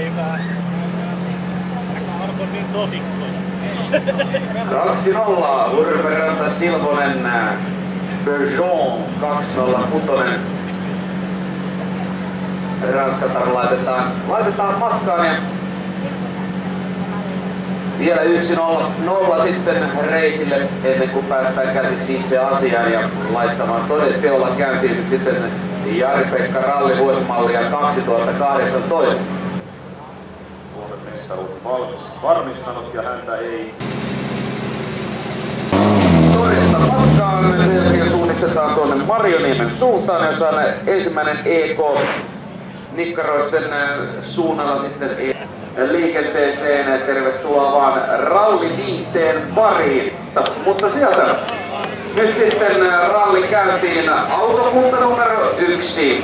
päivää. Arko niin tosikkoja. 2-0, Urperanta Silvonen, Peugeot 206. Ranskatar laitetaan matkaan ja vielä 1-0 sitten reitille ennen kuin päästään käsiksi itse asiaan ja laittamaan todenteolla käyntiin sitten Jari-Pekka Ralli vuosimallia 2018. Suomen mestaruus varmistanut ja häntä ei Torjesta matkaan, sen jälkeen suunnistetaan tuonne Marjoniemen suuntaan, jossa on ensimmäinen EK nikkaroisten suunnalla sitten liikenteeseen. Tervetuloa vaan ralliviihteen pariin. Mutta sieltä nyt sitten ralli käyntiin autokunta numero 1.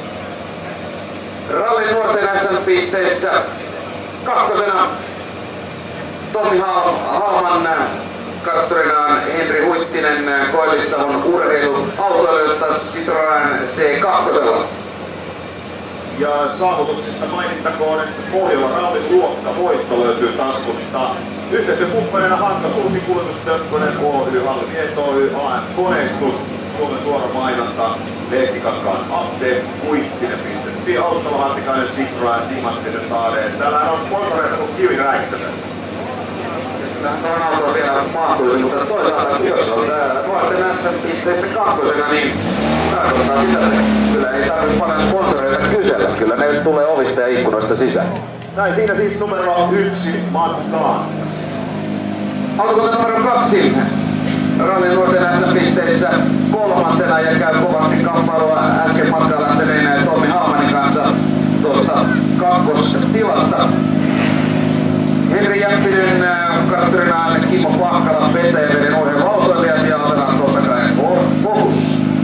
Rallin nuorten SM-pisteissä kakkosena Tommi Halman, kartturinaan Henri Huittinen Koillis-Savon urheiluautoilijoista Citroën C2. ja saavutuksista mainittakoon, että Pohjolan rallin luokkavoitto löytyy taskusta. Yhteistyökumppaneina Hanka Suusi Kuljetustökkönen Oy, Halli Vieto Oy, AM Koneistus, Suomen suora mainonta, Lehtikankaan Apte, Huittinen.fi, Auttala Hattikainen Citroën, Timanttinen Taade. Täällähän on sponsoreita kuin Kivi Räikkönen. Tähän autoa vielä mahtuisi, mutta toisaalta jos on nuorten SM-pisteissä kakkosena, niin tarkoittaa sitä, että kyllä ei tarvitse paljon sponsoreita kysellä. Kyllä ne tulee ovista ja ikkunoista sisään. Näin siinä siis numero 1 matkaan. Autokunta numero 2. Rallin nuorten SM-pisteissä kolmantena ja käy kovasti kamppailua äsken matkaan lähteneen Tommi Halmanin kanssa tuosta kakkostilasta. Henri Jäppinen, kartturinaan Kimmo Pahkala, Petäjäveden urheiluautoilijat ja otetaan totta kai Focus.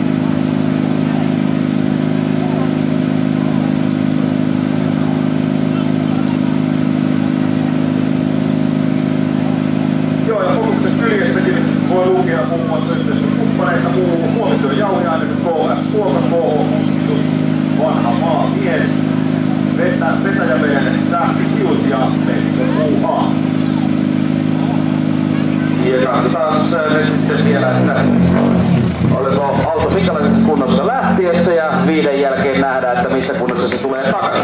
Joo, ja Focuksen kyljessäkin voi lukea muun muassa yhteistyökumppaneita Huomityön jauhiainen KS Kuoka vanha maamies. Petäjäveden Tähti Kius ja Meikko Muuha. Ja katsotaan nyt sitten vielä, että oliko auto minkälaisessa kunnossa lähtiessä ja 5 jälkeen nähdään, että missä kunnossa se tulee takaisin.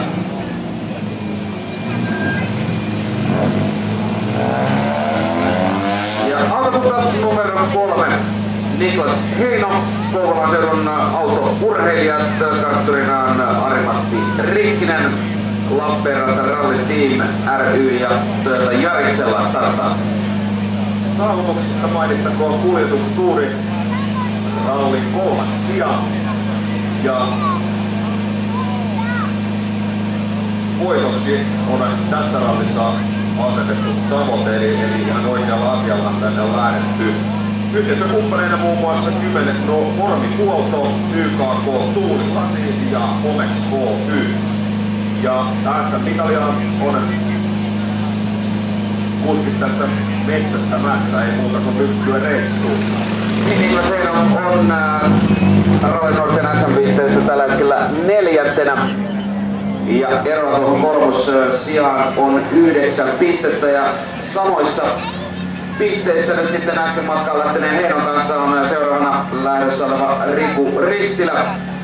Ja autokunta numero 3. Niklas Heino, Kouvolan seudun autourheilijat, kartturinaan Ari-Matti Rikkinen, Lappeenranta Rally Team ry ja Toyota Jariksella startaa. Saavutuksista mainittakoon kuljetustuuri rallin 3. sija. Ja voitoksi on tässä rallissa asetettu tavoite, eli ihan oikealla asialla tänne on lähdetty. Yhteistyökumppaneina muun muassa Kymen Normihuolto, YKK Tuulilasi ja Omex Oy. Ja tässä mitalia on kuskit tässä metsästämässä, ei muuta kuin ryhtyä reissuun. Niklas Heino on Rallin nuorten SM-pisteissä tällä hetkellä 4. Ja ero tuohon kolmossijaan on 9 pistettä ja samoissa pisteissä nyt sitten äsken matkaan lähteneen Heinon kanssa on seuraavana lähdössä oleva Riku Ristilä.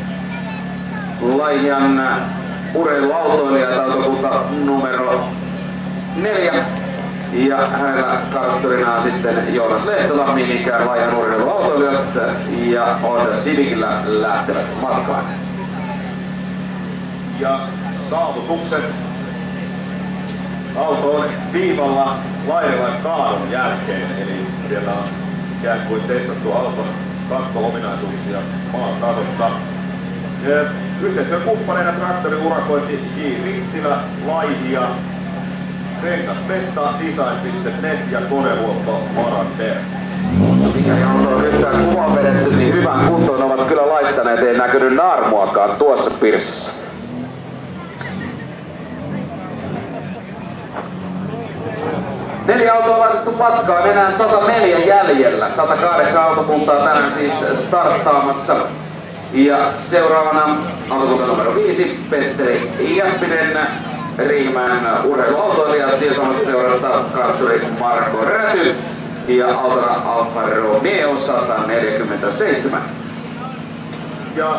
Laihian urheiluautoilijat autokunta numero 4. Ja hänellä kartturinaan sitten Joonas Lehtola, niin ikään Laihian urheiluautoilijat ja Honda Civicillä lähtevät matkaan. Ja saavutukset. Auto on viivalla Laihian kaadon jälkeen, eli siellä on ikään kuin testattu auton katto-ominaisuuksia maakadosta. Yhteistyökumppaneina traktorin urakointi J. Ristilä, Laihia, Rengaspesta, Design.net ja konehuolto Marander. Mikäli auto on yhtään kuvaa vedetty, niin hyvän kuntoon ovat kyllä laittaneet, ei näkynyt naarmuakaan tuossa pirssassa. Neljä autoa on laitettu matkaan, enää 104 jäljellä. 108 autokuntaa tänään siis starttaamassa. Ja seuraavana autokunta numero 5, Petteri Jäppinen, Riihimäen urheiluautoilijat ja samasta seurasta kartturi Marko Räty ja autona Alfa Romeo 147. Ja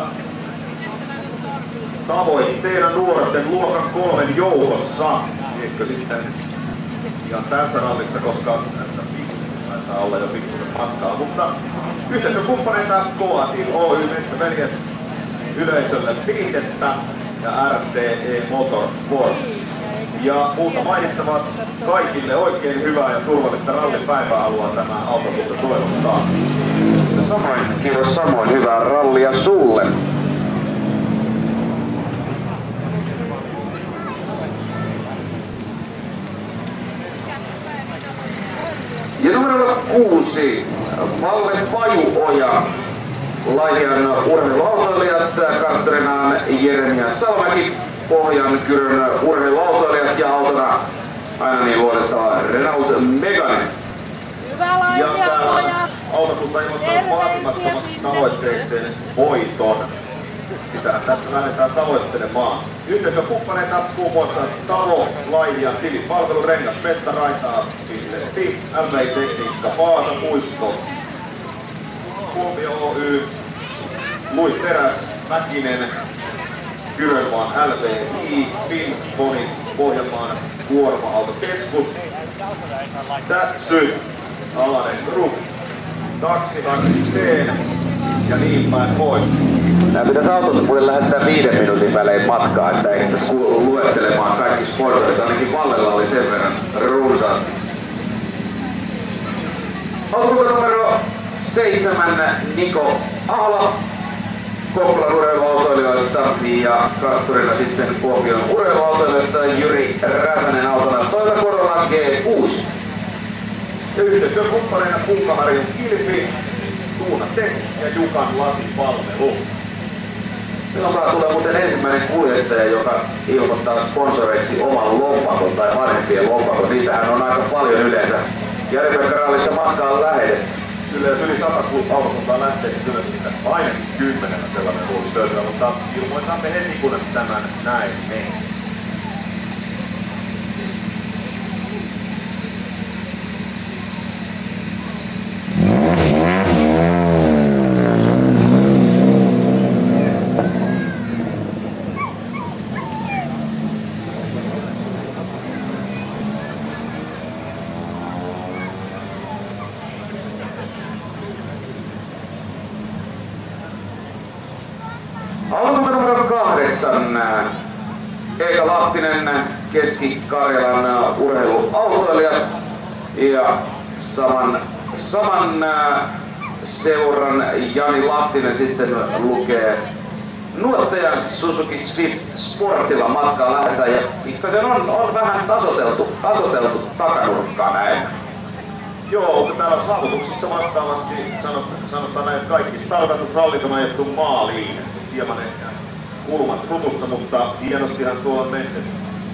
tavoitteena nuorten luokan 3 joukossa, eikö sitten ihan tässä rallissa, koska taitaa olla jo pikkuisen matkaa, mutta yhteisökumppaneita Koatin Oy Metsäveljet yleisölle viitettä ja RTE Motorsport. Ja muuta mainittavat kaikille oikein hyvää ja turvallista rallipäivää haluaa tämä autokunta toivottaa. Kiitos samoin, hyvää rallia sulle. Ja numero 6, Valle Pajuoja. Laihian urheiluautoilijat, kartturinaan Jeremia Salmäki, Pohjankyrön urheiluautoilijat ja autona aina niin luotettava Renault Megane. Ja täällä autokunta ilmoittaa vaatimattomaksi tavoitteekseen voiton. Sitähän tässä lähdetään tavoittelemaan. Yhteisökumppaneita muun muassa Talo, Laihian, Tilipalvelu, Rengas, Mestaraitaa, Fi, LVI Tekniikka, Vaasa, Puisto, Kuopio Oy, Luis Teräs, Mäkinen, Kyrönmaan LVI, Finboni, Pohjanmaan kuorma-autokeskus, Tätsy, Alanen Group, Taksi T ja niin päin pois. Nämä pitäisi autospuille lähettää 5 minuutin välein matkaa, että ei tässä kuulu luettelemaan kaikki sponsorit, ainakin Vallella oli sen verran runsaasti. Autokunta numero 7 Niko Ahola Kokkolan urheiluautoilijoista ja kartturilla sitten Kuopion urheiluautoilijoista Jyri Räsänen autona Toyota Corolla G6. Yhteistyökumppaneina Punkaharjun Kilpi, Tuuna Tek ja Jukan lasipalvelu. Milloin tulee muuten ensimmäinen kuljettaja, joka ilmoittaa sponsoreiksi oman lompakon tai vanhempien lompakon. Niitähän on aika paljon yleensä. Jari-Pekka Rallissa matkaan lähetetty. Yli 100 autokuntaa lähtee, niin kyllä siitä ainakin 10 sellainen voisi löytyä, mutta ilmoitamme heti kun tämän näin menee. Autokunta numero 8, Eika Lahtinen, Keski-Karjalan urheiluautoilijat ja saman seuran Jani Lahtinen sitten lukee nuottajan Suzuki Swift Sportilla matkaa lähdetään ja pikkasen on vähän tasoteltu takanurkkaa näin. Joo, mutta täällä saavutuksissa vastaavasti sanotaan näin, että kaikki startatusrallit on ajettu maaliin. Hieman ehkä kulmat rutussa, mutta hienostihan tuolla on mennyt.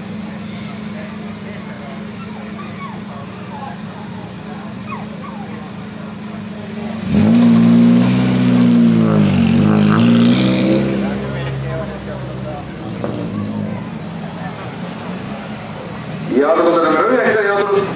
Ja autokunta numero 9 joutunut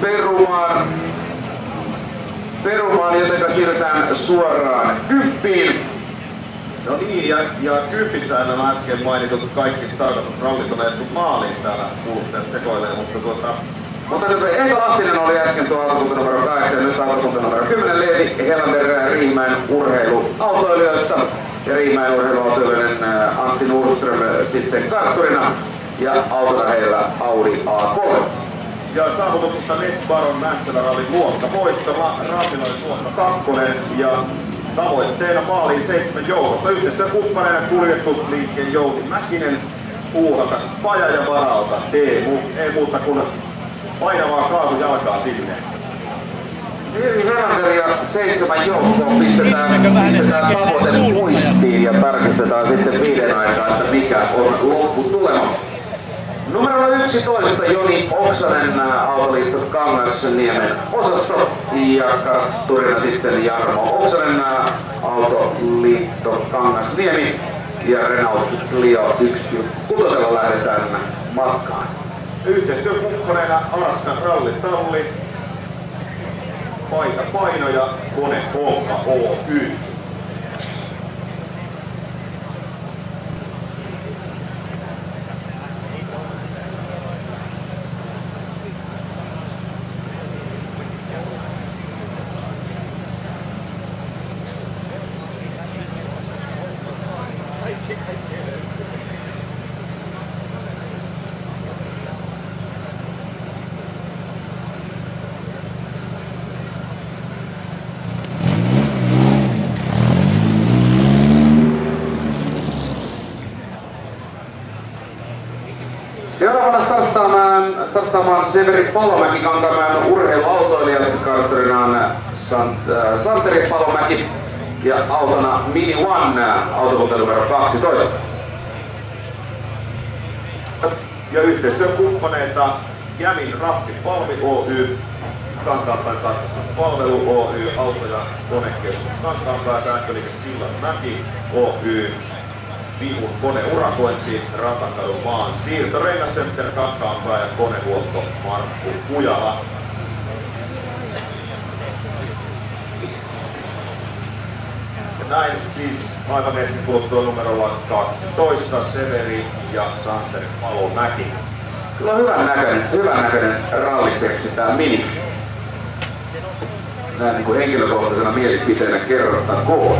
perumaan, joten siirrytään suoraan kyppiin. No niin, ja Kyppissähän on äsken mainitut kaikki startatusrallit on ajettu maaliin täällä kuluttajat sekoilee, Mutta nyt Eika Lahtinen oli äsken tuo autokunta numero 8 ja nyt autokunta numero 10 Leevi Helander Riihimäen urheiluautoilijoista ja Riihimäen urheiluautoilijoiden Antti Nordström sitten kartturina ja autona heillä Audi A3. Ja saavutuksesta Netbaron Mäntälä-rallin luokka voittava, Raasilainen luokka 2 ja tavoitteena maaliin 7 joukossa. Yhteistyökumppaneina kuljetusliikkeen Jouni Mäkinen, Puuhakas, Paja ja Varalta Teemu. Ei muuta kuin painavaa kaasujalkaa sinne. Leevi Helander ja 7 joukkoon pistetään tavoite muistiin ja tarkistetaan sitten 5 aikaa, että mikä on lopputulema. Numero 11 Joni Oksanen, Autoliitto Kangasniemen osasto ja kartturina sitten Jarmo Oksanen, Autoliitto Kangasniemi ja Renault Clio 1.6 lähdetään matkaan. Yhteistyökumppaneina Alaskan rallitalli, Paita Paino ja Kone Honka Oy. Seuraavana starttaamaan Severi Palomäki Kankaanmäen urheiluautoilija, karttorinaan Santeri Palomäki ja autona Mini One, autokunta numero 12. Ja yhteistyökumppaneita Jämin Rappi Palmi Oy, Kankaanpään katsastuspalvelu Oy, auto- ja konekeskus Kankaanpää, sähköliike Sillanmäki Oy, Vihun koneurakointi, Ratakadun maan siirto, Rengascenter Kankaanpää ja konehuolto Markku Kujala. Ja näin siis aivan hetken kuluttua numerolla 12 Severi ja Santeri Palomäki. Kyllä on hyvän näköinen ralliteksi tää Mini. Näin niin kuin henkilökohtaisena mielipiteenä kerrottakoon.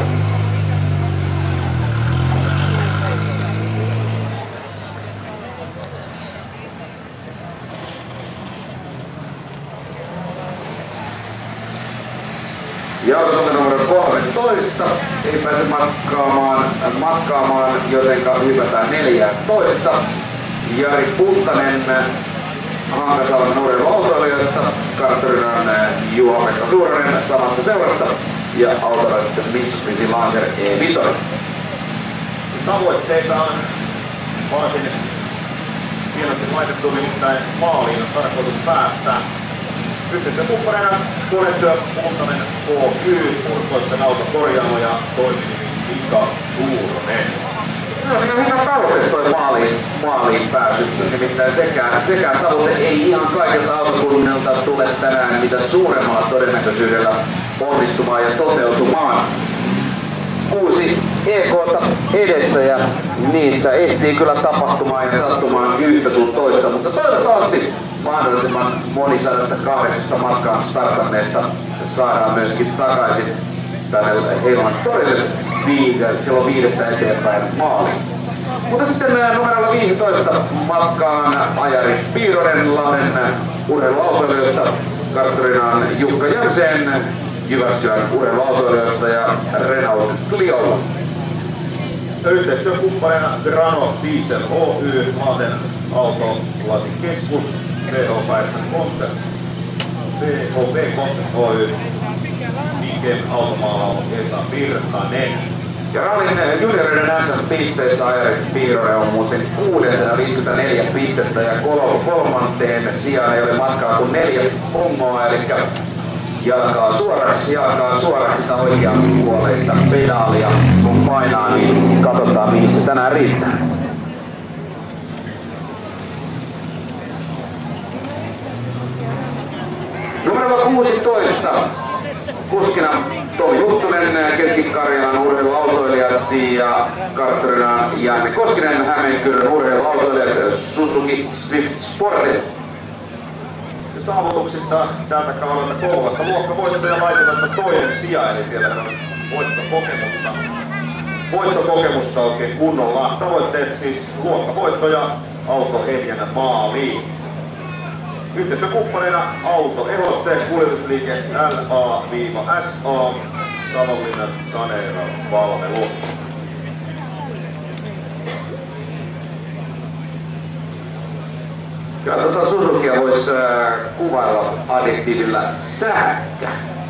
Ja autokunta numero 13 ei pääse matkaamaan, jotenka hypätään 14. Jari Puttanen Hankasalmen urheiluautoilijoista, karttorinaan Juha-Pekka Suuranen samasta seurasta ja autolla sitten Mitsubishi Lancer E5. Tavoitteita on varsin hienosti laitettu, nimittäin maaliin on tarkoitus päästä. Yhteistyökumppaneina Konetyö Puttanen Oy, Urkoisten autokorjaamo ja toiminimi Mika Suuronen. No, hyvä tavoite toi maaliin pääsy, nimittäin sekään tavoite ei ihan kaikilta autokunnilta tule tänään mitä suuremmalla todennäköisyydellä onnistumaan ja toteutumaan. 6 EK:ta edessä ja niissä ehtii kyllä tapahtumaan ja sattumaan yhtä sun toista, mutta toivottavasti mahdollisimman moni 108 matkaan startanneesta saadaan myöskin takaisin tänne Heilaman torille kello 5 eteenpäin maaliin. Mutta sitten numerolla 15 matkaan ajari Piironen Lahden urheiluautoilijoista, karttorinaan Jukka Jämseen Jyväskylän urheiluautoilijoista ja Renault Clio. Yhteistyökumppaneina Grano Diesel Oy, Lahden autolasikeskus, VOP Concept Oy, Viken automaalaus Esa Virtanen. Ja rallin junioreiden SM-pisteissä ajari Piironen on muuten 54 pistettä ja kolmanteen sijaan ei ole matkaa kuin 4 pongoa, eli jalkaa suoraksi sitä oikeanpuoleista pedaalia kun painaa, niin katsotaan mihin se tänään riittää. Numero 16. Kuskina Tomi Huttunen, Keski-Karjalan urheiluautoilijat ja karttorinaan Janne Koskinen, Hämeenkyrön urheiluautoilijat Suzuki Swift Sport. Saavutuksista tältä kaudelta Kouvolasta luokkavoittaja laitetaan toinen sija, eli siellä on voittokokemusta oikein kunnolla. Tavoitteet siis luokkavoittoja auto ehjänä maaliin. Yhteistyökumppaneina auto Ehoste, kuljetusliike LA-SA, Savonlinnan Saneeran palvelu. Kyllä Suzukia voisi kuvailla adjektiivillä sähkä.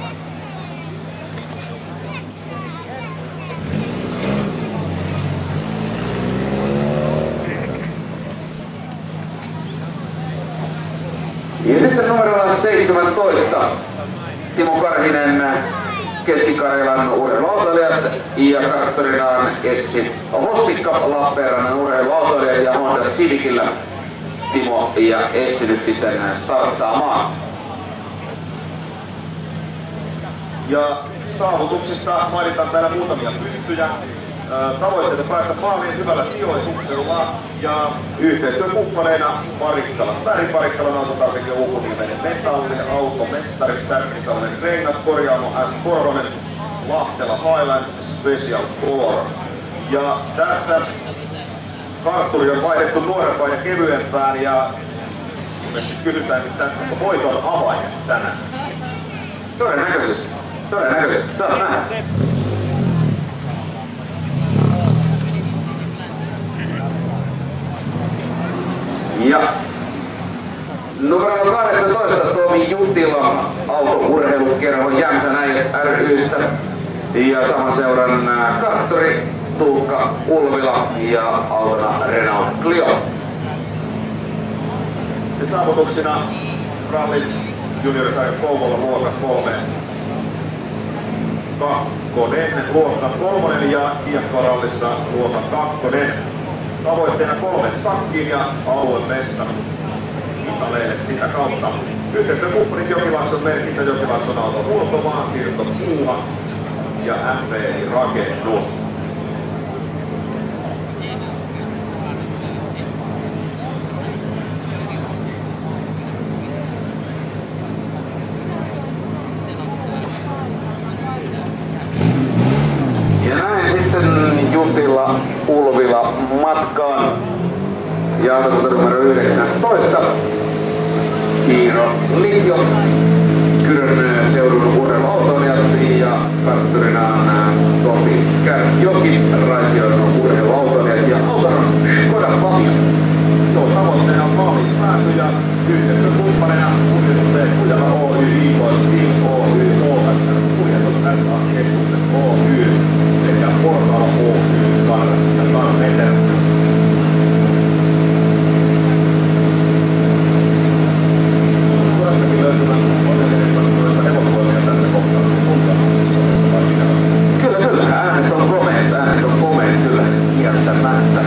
Ja sitten numerolla 17. Timo Karhinen, Keski-Karjalan urheiluautoilijat ja karttorinaan Essi Hostikka, Lappeenrannan urheiluautoilijat ja Honda Civicillä Timo ja Essi nyt sitten starttaamaan. Ja saavutuksista mainitaan täällä muutamia pystyjä. Tavoitteita päästä maaliin hyvällä sijoituksella ja yhteistyökumppaneina Parikkalan autotarvike Ukunimenen Metallin, Automestari, Tärkkisalmen Rengas, Korjaamo S. Korhonen, Lahtela Highland Special Color. Ja tässä kartturi on vaihdettu nuorempaan ja kevyempään ja kysytään nyt tässä voiton avain tänään. Todennäköisesti. Saat nähdä. Ja numero 18 Tomi Juttila autourheilukerho Jämsänäijät ry:stä ja saman seuran karttori Tuukka Ulvila ja autona Renault Clio. Ja saavutuksina rallin juniorisarjan Kouvola luokka 3. Luokka 3 ja kiekkorallissa luokka 2. Tavoitteena 3 sakkiin ja aluemestari. Italeille sitä kautta. Yhteistyökumppanit Jokilaakson merkintä, Jokilaakson auto Huoltomaansiirto Puuha ja MVI Rakennus. Juttila Ulvila matkaan ja autokunta numero 19 Iiro Litjo Kyrön seudun urheiluautoilijat ja kartturina on Topi Kärkjoki Raision urheiluautoilijat ja autona Skoda Fabia. Tuo tavoitteena on maaliin pääsy ja yhteistyökumppaneina kuljetusteen Kujala Oy, IK Steel Oy, OS, kuljetus SA-keskukset Oy sekä Portaala Oy, ja Karmeter. Tuostakin löytyvät onnellisesti hevosvoimia tässä kohtaa. Kyllä, äänet on komeet, kyllä, kieltämättä.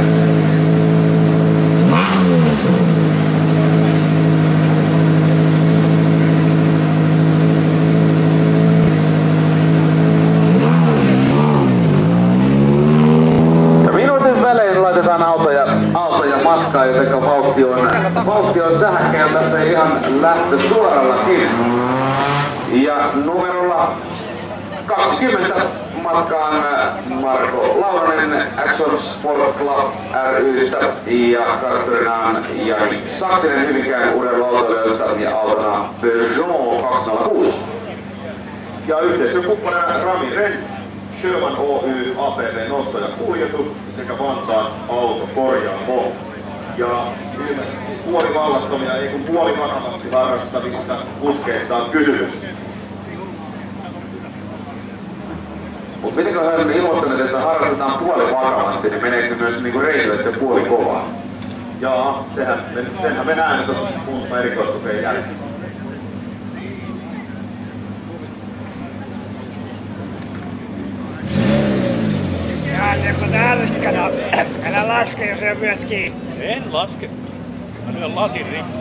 autoja matkaa, joten vauhti on sähäkkä ja tässä ihan lähtö suorallakin. Ja numerolla 20 matkaan Marko Launonen Action Sport Club ry:stä ja kartturinaan Jani Saksinen Hyvinkään urheiluautoilijoista ja autona Peugeot 206. Ja yhteistyökumppanina Rami Ren, Sjöman Oy, APV Nosto ja Kuljetus sekä Vantaan Autokorjaamo. Ja puolivallattomia, ei kun puolivakavasti harrastavista kuskeista on kysymys. Mut mitenköhän ilmoittaneet, että harrastetaan puolivakavasti, niin meneekö myös niinku reiluille puoli kovaa? Jaa, senhän me näemme tuossa muutama erikoistukeen jälkeen. Jäätäkö tärkkänä? Älä laske, jos ei vyöt kiinni. En laske. Mä lyön lasin rikki.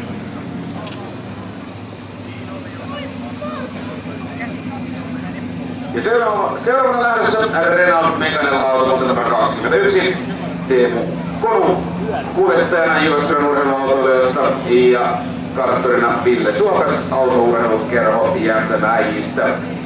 Ja seuraavana lähdössä Renault Mekanen autokunta numero 21, Teemu Konu, kuljettajana Jyväskylän urheiluautoilijoista ja karttorina Ville Suokas, autourheilukerho Jämsänäijistä.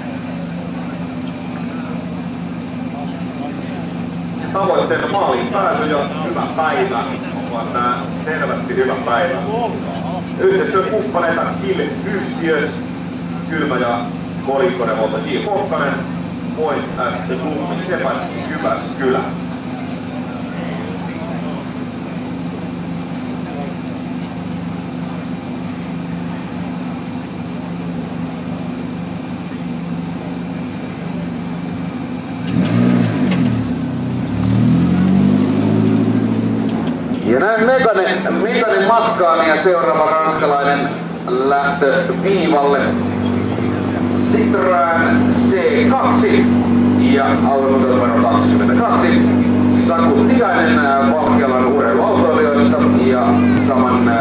Tavoitteena maaliin pääsy ja hyvä päivä. On nää selvästi hyvä päivä. Yhteistyökumppaneita Kill-yhtiöt, Kylmä ja Kolikkoneuvonta J. Kokkanen, Point S. Lummi Sepät, Jyväskylä. Ja näin Mekanen matkaan ja seuraava ranskalainen lähtö viivalle. Citroën C2 ja autokunta numero 22. Saku Tiainen Valkealan urheiluautoilijoista ja saman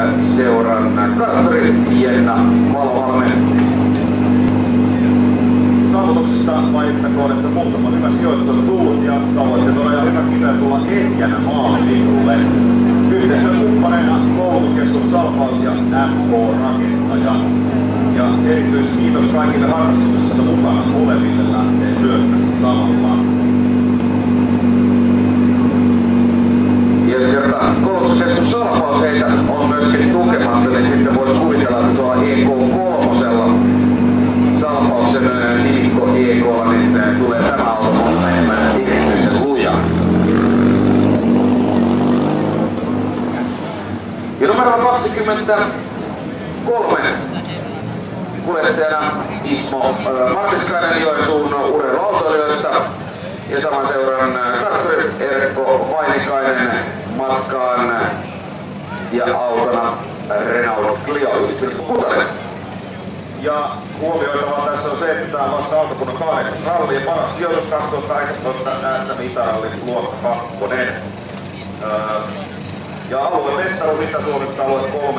Kolmoksista mainittakoon, että muutama hyvä sijoitus on tullut ja tavoitteet on ihan hyvä kisää tulla ehjänä maaliviivulle. Yhteistyökumppaneina koulutuskeskus Salpaus ja MK-rakentaja. Ja erityiskiitos kaikille harrastuksessa mukana oleville lähtee myös samalla. Ja jos kertaan koulutuskeskus Salpaus heitä on myöskin tukemassa, niin sitten voisi kuvitella, että tuolla EK3 Salpauksen nimikko EK:lla niin tulee tämä auto enemmän erityisen luja. Ja numero 23 kuljettajana Ismo Martiskainen Joensuun urheiluautoilijoista ja saman seuran traktori Erkko Vainikainen matkaan ja autona Renault Clio 1.6. Ja huomioitavaa tässä on se, että tämä on vasta autokunnan 8. ralli ja paras sijoitus 2018 SM-Itarallin luokka 2. Ja alueen mestaruus Itä-Suomesta alue 3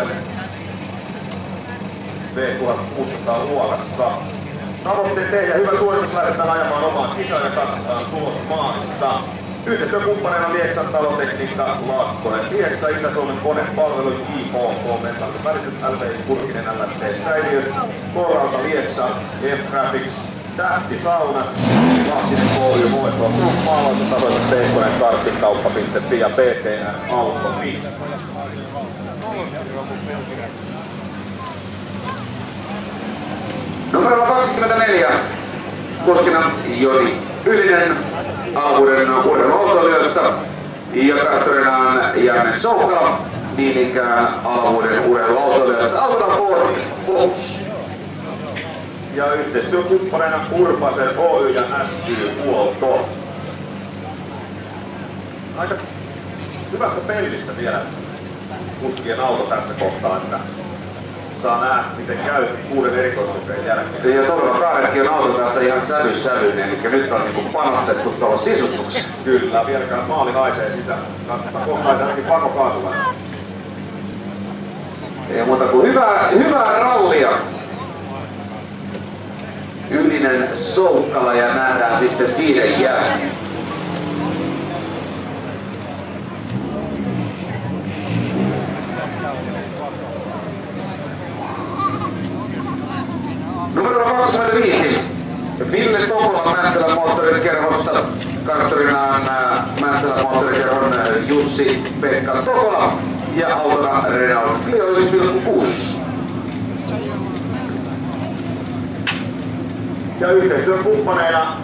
V1600 luokassa. Tavoitteet tehdä hyvä suoritus, lähdetään ajamaan omaan kisaan ja katsotaan tulos maalissa. Yhteistyökumppaneina Lieksan talotekniikka Laakkonen, Lieksa Itä-Suomen konepalvelu JHK, Mentalli Väritys, LVI Kurkinen, LFT Säiliöt, Koralta Lieksa, M-Graphics, Tähti Sauna, Lahtinen Oy, HF Group, Maalaiset tasoiset Teikkonen, Karttinkauppa.fi ja PTR Auto.fi. Numero 24, kuskina Joni Ylinen, Alvuuden urheiluautoilijoista ja traktorinaan Janne Soukkala, niin ikään Alvuuden urheiluautoilijoista Autona Ford Focus. Ja yhteistyökumppaneina Urbasen Oy ja SY Huolto. Aika hyvästä pellistä vielä kuskien auto tässä kohtaa, että saa nähdä miten käy 6 erikoistukeen jälkeen. Ja todella Kaaretkin on auto tässä ihan sävyinen, eli nyt on niinku panostettu tuolla sisustukseen. Kyllä, vieläkään maali haisee sitä. Katsotaan kohtaa ainakin pakokaasulla. Ei muuta kuin hyvää rallia. Ylinen Soukkala ja nähdään sitten 5 jälkeen. Numero 25. Ville Tokola Mäntsälän moottorikerhosta, karttorinaan Mäntsälän moottorikerhon Jussi-Pekka Tokola ja autona Renault Clio 1.6. Ja yhteistyökumppaneina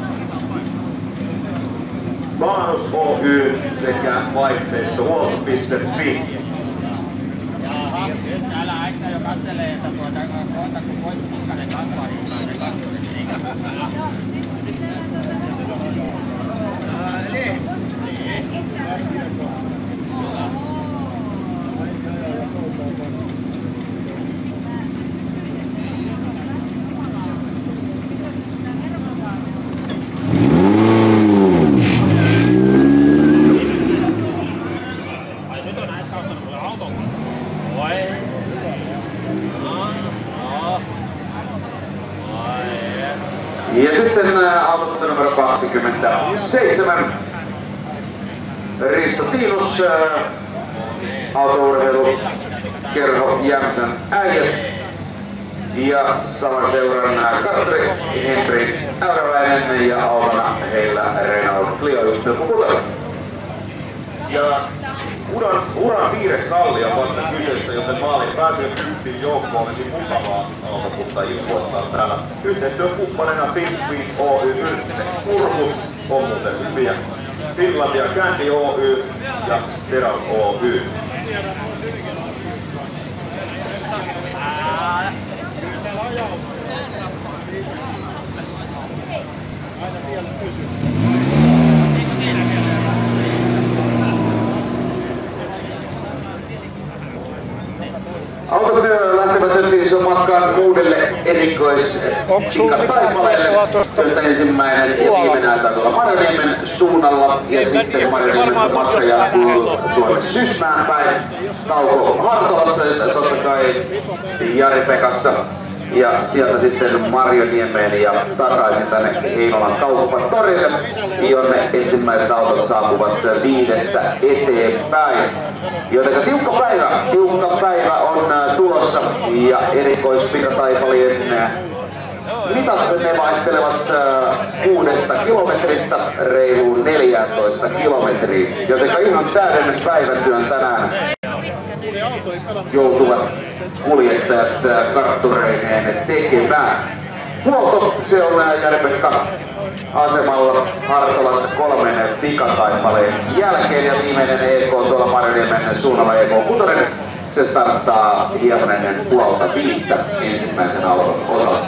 Vaanus Oy sekä vaihteistohuolto.fi. Nyt täällä aika jo katselee, että kohta kun voit pikkainen kasvaa, niin ja sitten auto numero 27. Risto Tiilus, autourheilukerho Jämsän äijät. Ja saman seuran kartteri Henri Äyräväinen ja autona heillä Renault Clio 1.6. Ja uran 5. ralli on vasta kyseessä, joten maalin päätyy kymppiin joukkoon olisi mukavaa autokunta ilmoittaa täällä. Yhteistyökumppaneina Finsweet Oy, Yrtse Kurhut on muuten hyviä. Finlandia Candy Oy ja Steral Oy. Autot lähtevät nyt siis matkaan uudelle erikoistaipaleelle, josta ensimmäinen ja viimeinen näyttää tuolla Marjoniemen suunnalla ja sitten Marjoniemestä matka jatkuu tuonne Sysmään päin. Tauko Hartolassa ja totta kai Jari Pekassa ja sieltä sitten Marjoniemeen ja takaisin tänne Heinolan kauppatorille, jonne ensimmäiset autot saapuvat 5 eteenpäin. Joten tiukka päivä on tulossa ja erikoispirtaipalien mitat ne vaihtelevat 6 kilometristä reiluun 14 kilometriin, joten ihan täydellinen päivätyön tänään joutuvat kuljettajat karttureineen tekemään. Huolto se on Jari-Pekka asemalla Hartolassa 3 pikataipaleen jälkeen ja viimeinen EK tuolla Marjoniemen suunnalla EK6. Se starttaa hieman ennen 4:30 ensimmäisen auton osalta.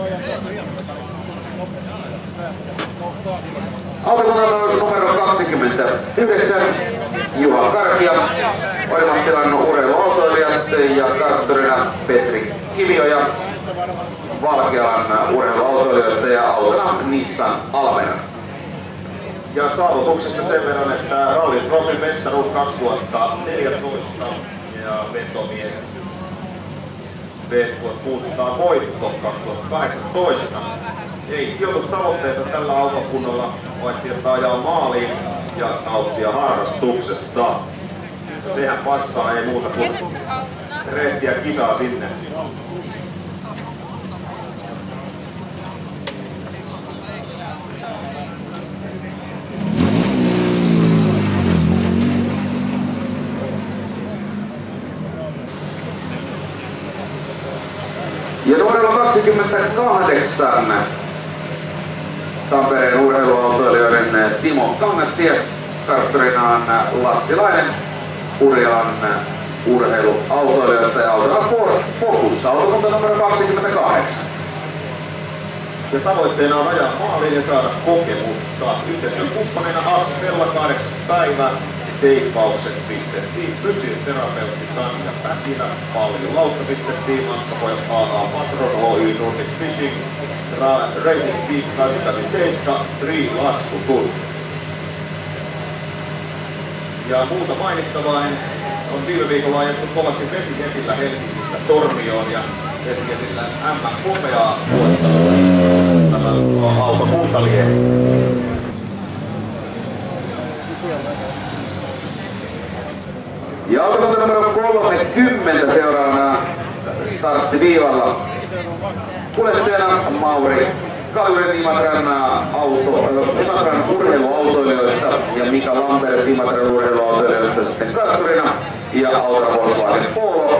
Autokunnan numero 29, Juha Karkia, Orimattilan urheiluautoilijat ja kartturina Petri Kivioja, Valkealan urheiluautoilijoista ja autona Nissan Almera. Ja saavutuksesta sen verran, että Rally Trofin mestaruus 2014 ja vetomies V1600 voitto 2018. Ei sijoitustavoitteita tällä autokunnalla, paitsi että ajaa maaliin ja nauttia harrastuksesta. Sehän passaa, ei muuta kuin rehtiä kisaa sinne. Ja numerolla 28 Tampereen urheiluautoilijoiden Timo Kangastie, kartturinaan Lassilainen, Urjalan urheiluautoilijoista ja autolla Ford Focus, autokunta numero 28. Ja tavoitteena on ajaa maaliin ja saada kokemusta. Yhteistyökumppanina Astella 8 päivä, teippaukset.fi, fysioterapeutti Tanja Päkilä, Paljolauta.fi, Matkapojat AA, Patron Oy, Nordic Fishing, Racing Team 887, Tri Laskutus. Ja muuta mainittavaa on viime viikolla ajettu kovasti Vesijetillä Helsingistä Tornioon ja Vesijetillä M-komeaa voittanut tämä autokuntalie. Ja autokunta numero 30 seuraavana starttiviivalla. Kuljettajana Mauri Kaljunen Imatran urheiluautoilijoista ja Mika Lampere Imatran urheiluautoilijoista sitten kartturina ja autona Volkswagen Polo.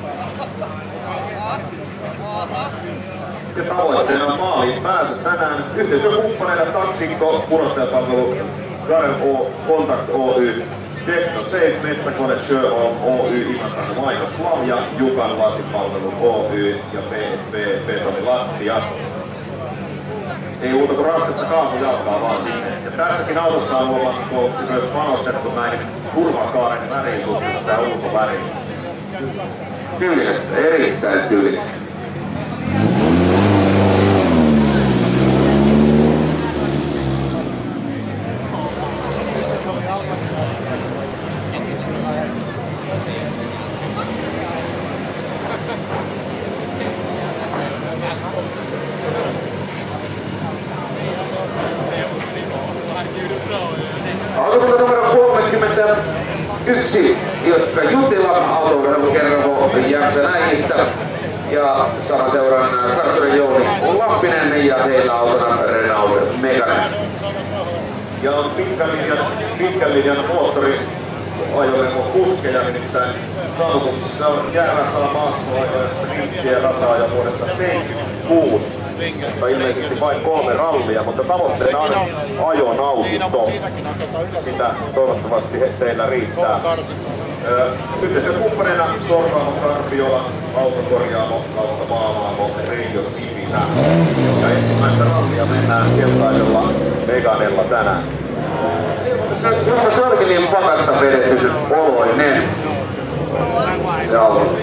Ja tavoitteena on maaliin pääsy tänään yhteistyökumppaneina kaksikko, purostajapalvelu Garel Contact Oy, Tekno Safe, Metsäkone Sjöholm Oy, Imatran Mainos ja Jukan lasipalvelu Oy ja PSP Betoni Lattia. Ei muuta kuin raskasta kaasujalkaa vaan sinne. Ja tässäkin autossa on huomattu myös panostettu näihin turvakaaren väriin suhteessa tähän ulkoväriin. Tyylikästä, erittäin tyylikästä. Autokunta numero 31, Ilkka Jutila, autourheilukerho Jämsänäistä ja sama seuran kartturin Jouni Lappinen ja heillä autona Renault Megane. Ja on pitkän linjan moottoriajoneuvo kuskeja, nimittäin saavutuksessa on jäärähtää maastoajoja sprinttiä rataa jo vuodesta 1976. Mutta ilmeisesti vain 3 rallia, mutta tavoitteena on ajonauto. Sitä toivottavasti teillä riittää. Yhteistyökumppaneina Sorvaamo, Karpiola, Autokorjaamo, kautta Maalaamo, Reijo Kipinä. Ja ensimmäistä rallia mennään keltaisella Meganella tänään. Se olikin niin pakasta vedetty oloinen. Joo.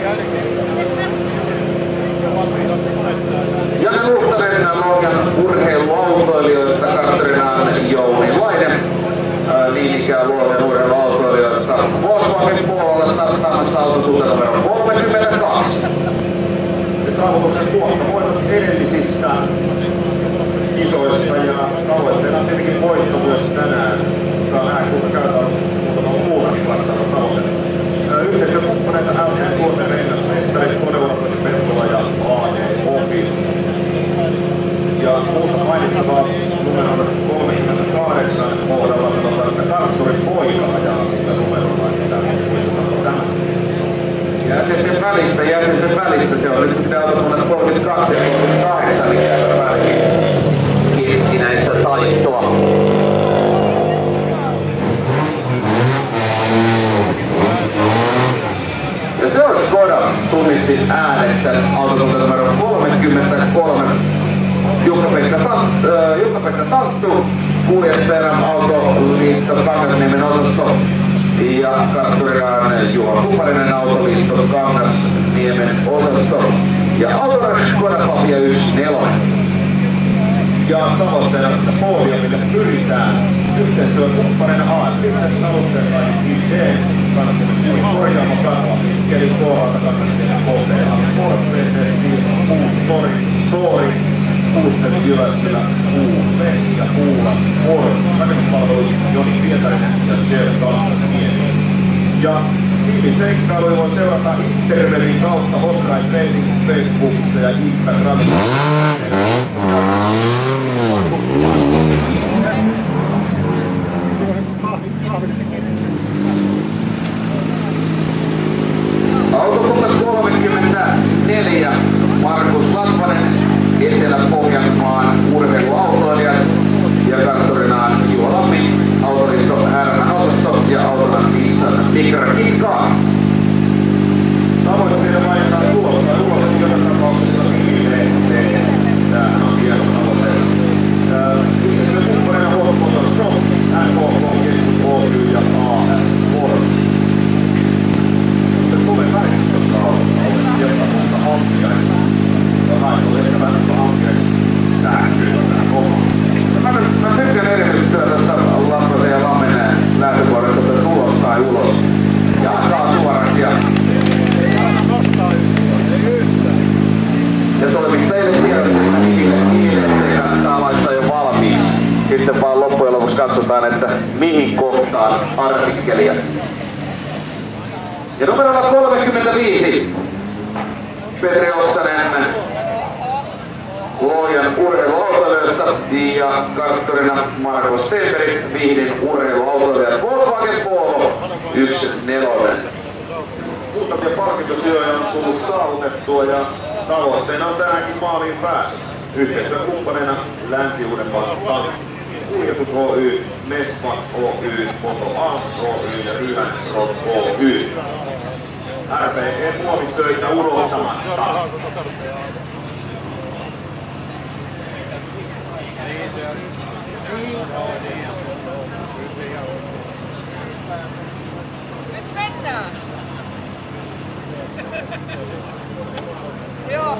Ja Luhtanen Lohjan urheiluautoilijoista kartturinaan Jouni Laine. Niin ikään Lohjan urheiluautoilijoista Volkswagen Pololla starttaamassa autokunta numero 32. saavutuksen tuottovoitot edellisistä kisoista ja tavoitteena tietenkin voitto myös tänään. Saa nähdä kuinka käydään muutaman muutakin vastaan tavoitteena. Yhteistyökumppaneita LTN Tuoten Rengasmestarit, Koneurakoinen Pentola ja AJ Office. Ja muuta mainittavaa numeron 38 kohdalla sanotaan, että Kartturin poika ja sitä numerolla, että tämä. Jäsenten välistä se on nyt sitten autokunnat 32 ja 38, mikä on väliin keskinäistä taistoa. Ja se on Skoda tunnisti äänestä autokunta numero 33. Jukka-Pekka Tanttu, kuljettajana Autoliitto Kangasniemen osasto ja kartturiraan Juha Kuparinen Autoliitto Kangasniemen osasto ja Autorax Skoda Fabia 1.4. Ja tavoitteena podiumille pyritään yhteistyökumppanina AS-Liikkeessä tavoitteena IC kannattamisen korjaamo kasva mikkeli kohdalta kannattamisen kohteen Sport PC Story Kuusten Jyväskylä ja Kuula rakennuspalvelut Joni Pietarinen ja Jel Kangasniemi. Ja tiimiseikkailuja voi seurata Interwebin kautta Hotline Training Facebookissa ja Instagramissa. Autokunta 34, Markus Latvanen, Etelä-Pohjanmaan urheiluautoilijat ja kartturinaan Juha Lammi, Autoliitto Härmän osasto ja Autolan Nissan Micra Kikkaa. Tavoitteena mainitaan tulossa ja ulos joka tapauksessa viimeiseen. Tämähän on hieno tavoite. Yhteistyökumppanina huoltomotor Shop, NKK, Keskus Oy ja AS Sport. Sitten tulee välitystä jotta hankkiaista. Se on aina ehkä vähän hankkiaista. Tämähän kyllä koko. Mä tykkään edellyttää tästä Latvasen ja Lammen lähtövuodesta tulos tai ulos. Jatkaa suoraksi ja toimiksi teille tiedoksi, että hiilestä kannattaa laittaa jo valmiiksi. Sitten vaan loppujen lopuksi katsotaan, että mihin kohtaan artikkelia. Ja numerolla 35 Petri Oksanen Lohjan urheiluautoilijoista ja kartturina Marko Stenberg Vihdin urheiluautoilijat Volkswagen Polo 1.4. Muutamia palkintosyöjä on tullut saavutettua ja tavoitteena on tänäänkin maaliin pääsy. Yhteistyökumppaneina Länsi-Uudenmaan Kuljetus Oy, Mespa Oy, Moto A Oy ja Ryhän Rock Oy. RPE muovitöitä unohtamatta. Nyt mennään! Joo.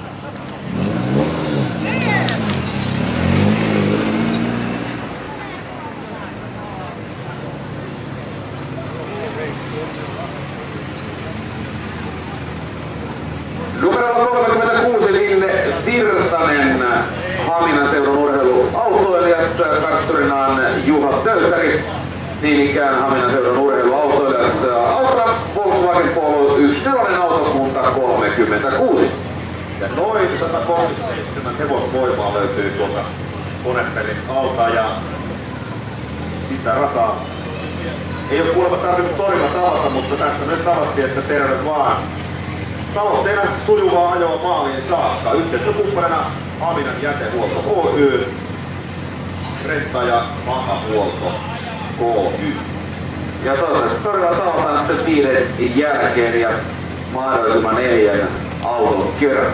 Numerolla 36 Ville Virtanen, Haminan seudun urheiluautoilijat, kartturinaan Juha Töysäri, niin ikään Haminan seudun urheiluautoilijat, Autola Volkswagen Polo 1.4 autokunta 36. Ja noin 137 hevosvoimaa löytyy tuolta konepelin alta ja sitä rataa. Ei ole kuulemma tarvinnut torilla tavata, mutta tässä nyt tavattiin, että terve vaan. Tavoitteena sujuvaa ajoa maaliin saakka. Yhteistyökumppanina Haminan jätehuolto Oy, Renta ja Mahahuolto Oy. Ja toivottavasti torilla tavataan sitten 5 jälkeen ja mahdollisimman 4 auton kerran.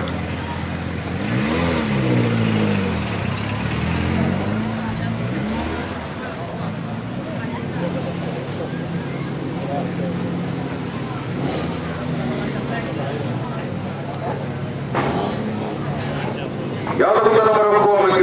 Ja autokunta numero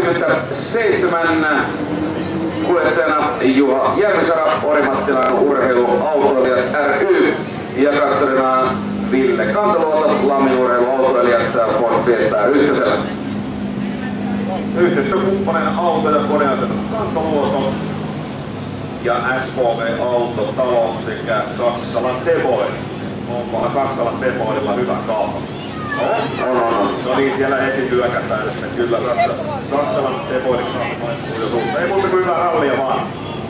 37, kuljettajana Juha Järvisaara, Orimattilan urheiluautoilijat ry ja kartturinaan Ville Kantaluoto, Lammiurheiluautoilijat Ford Fiesta 1. Yhteistyökumppaneina Auto ja Koneasennus Kantaluoto ja SKV Autotalo sekä Saksalan Tevoil. Onkohan Saksalan Tevoililla hyvä kauppa? On. No niin, siellä heti hyökätään, että kyllä Saksalan Tevoilin kauppa maistuu jo suhteen. Ei muuta kuin hyvää rallia vaan.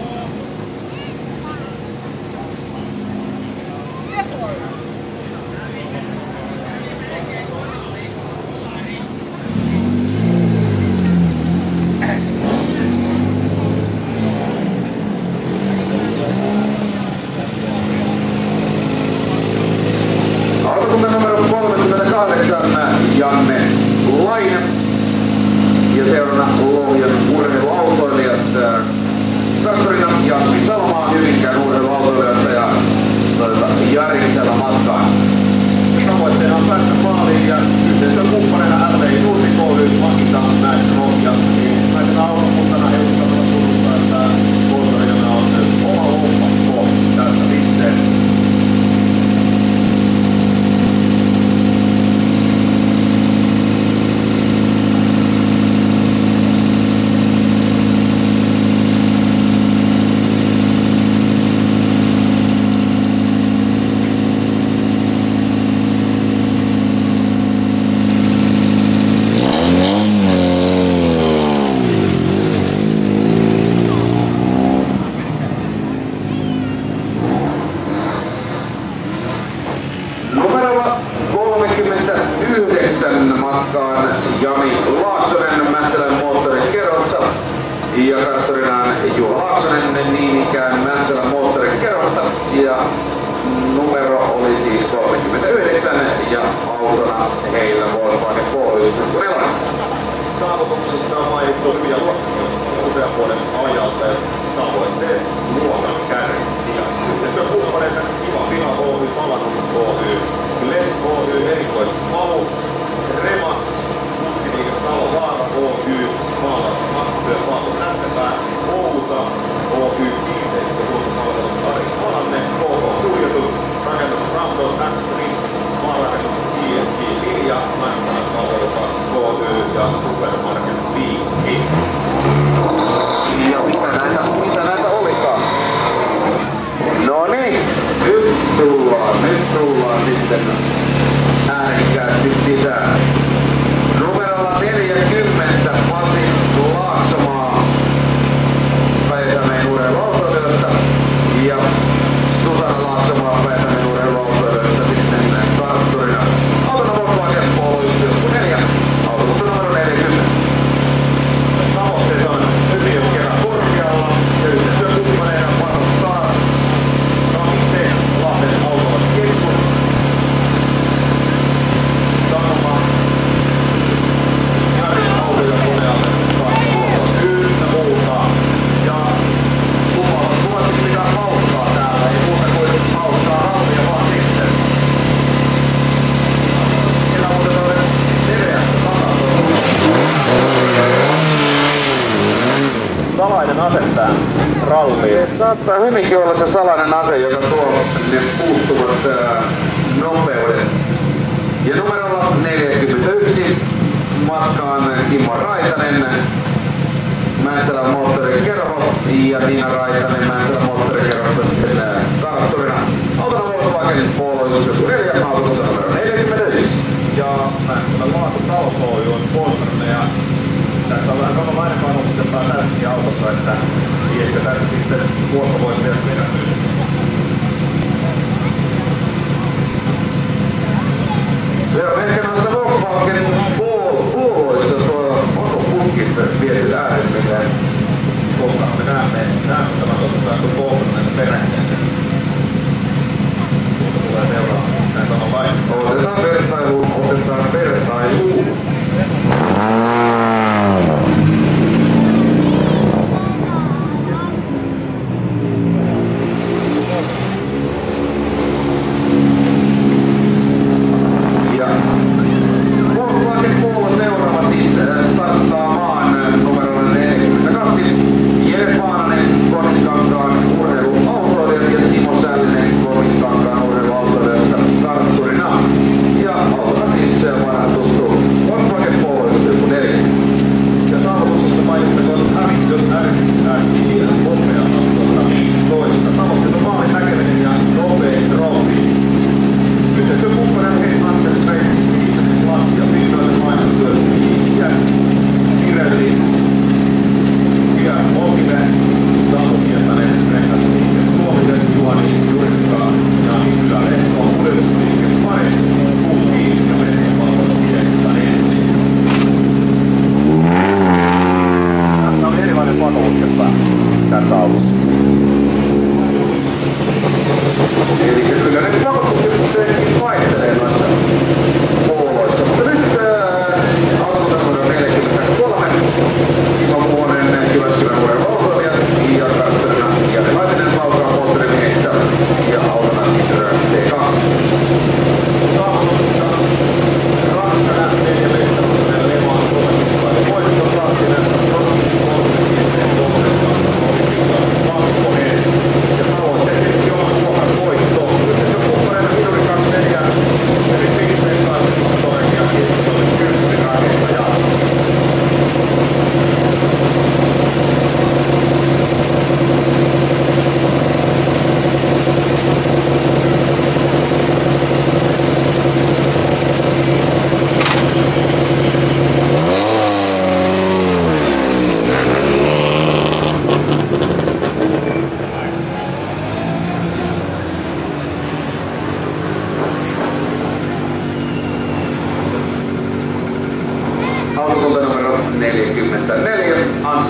Janne Laine ja seurana Lohjan urheiluautoilijat traktorina Jasmi Salomaa, Hyvinkään urheiluautoilijat ja Jari matkaan. Tavoitteena on päästä maaliin ja yhteistyökumppaneina LVI Nurmi Oy, Makita, näistä Lohja. Näitä auton mukana edustamalla tunnustaa, että moottorina on oma lompakko tässä pisteessä. matkaan Jami Laaksonen Mäntälän moottorikerrosta ja traktorinaan Juha Laaksonen niin ikään Mäntälän moottorikerrosta ja numero oli siis 39 ja autona heillä Volkswagen Polo. Saavutuksesta on mainittu hyviä luokkia usean vuoden ajalta ja tavoitteet luokan kärjen sijassa. Yhteistyökumppaneita Kiva Pila Oy, Palanus Oy, Les Oy, erikoismalu, Remax, Mutkiliike Salovaara Oy, Maalas Mattyö, Paavo Näppepää, Outa Oy, Kiinteistö, Luontopalvelut Ari Palanne, KK Kuljetus, Rakennus Ramdos, Näppöri, Maarakennus ISG Linja, Mäntälän palvelukas Oy ja Supermarket Viikki. Ja mitä näitä olikaan? No niin, nyt tullaan sitten äänekkäästi sisään. Numerolla 40 Pasi Laaksomaa Päijät-Hämeen urheiluautoilijoista ja Susanna Laaksomaa Päijät-Hämeen urheiluautoilijoista sitten kartturina. Autona Volkswagen Polo 1.4, autossa numero 40. Tavoitteet on hyvin kerran korkealla ja yhteistyökumppaneina panostaa Ramite Lahden autolan keskus. Sanoma Jari autoja konealle saattaa yhtä muuta. Ja lupaavat kuvasti mitään hauskaa täällä, ei muuta kuin hauskaa rallia vaan sitten. Siellä on muuten noiden neljästä salainen ase tää ralliin. Saattaa hyvinkin olla se salainen ase, joka tuo ne puuttuvat nopeudet. Ja numerolla 41 matkaan Kimmo Raitanen, Mäntälän moottorikerho ja Tiina Raitanen Mäntälän moottorikerhosta sitten kartturina. Autona Volkswagen Polo 1.4, autossa numero 41. Ja Mäntälän Laatutalo Oy on sponsorina ja tässä on vähän samanlainen panostetaan tässäkin autossa, että tiedätkö tässä sitten vuotta voisi vielä mennä nyt. Se on ehkä noissa Volkswagen Poloissa tuo motoputkista viety äärimmilleen. Koska me näemme tämän otetaan kun Volkswagen peräkkäin. Mutta tulee seuraamaan. Näin sanon vain. Otetaan vertailuun.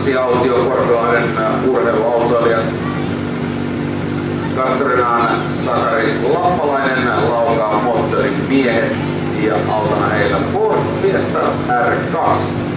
Anssi Autio, Korpilahden urheiluautoilijat. Kartturinaan Sakari Lappalainen, Laukaan moottorin miehet ja autona heillä Ford Fiesta R2.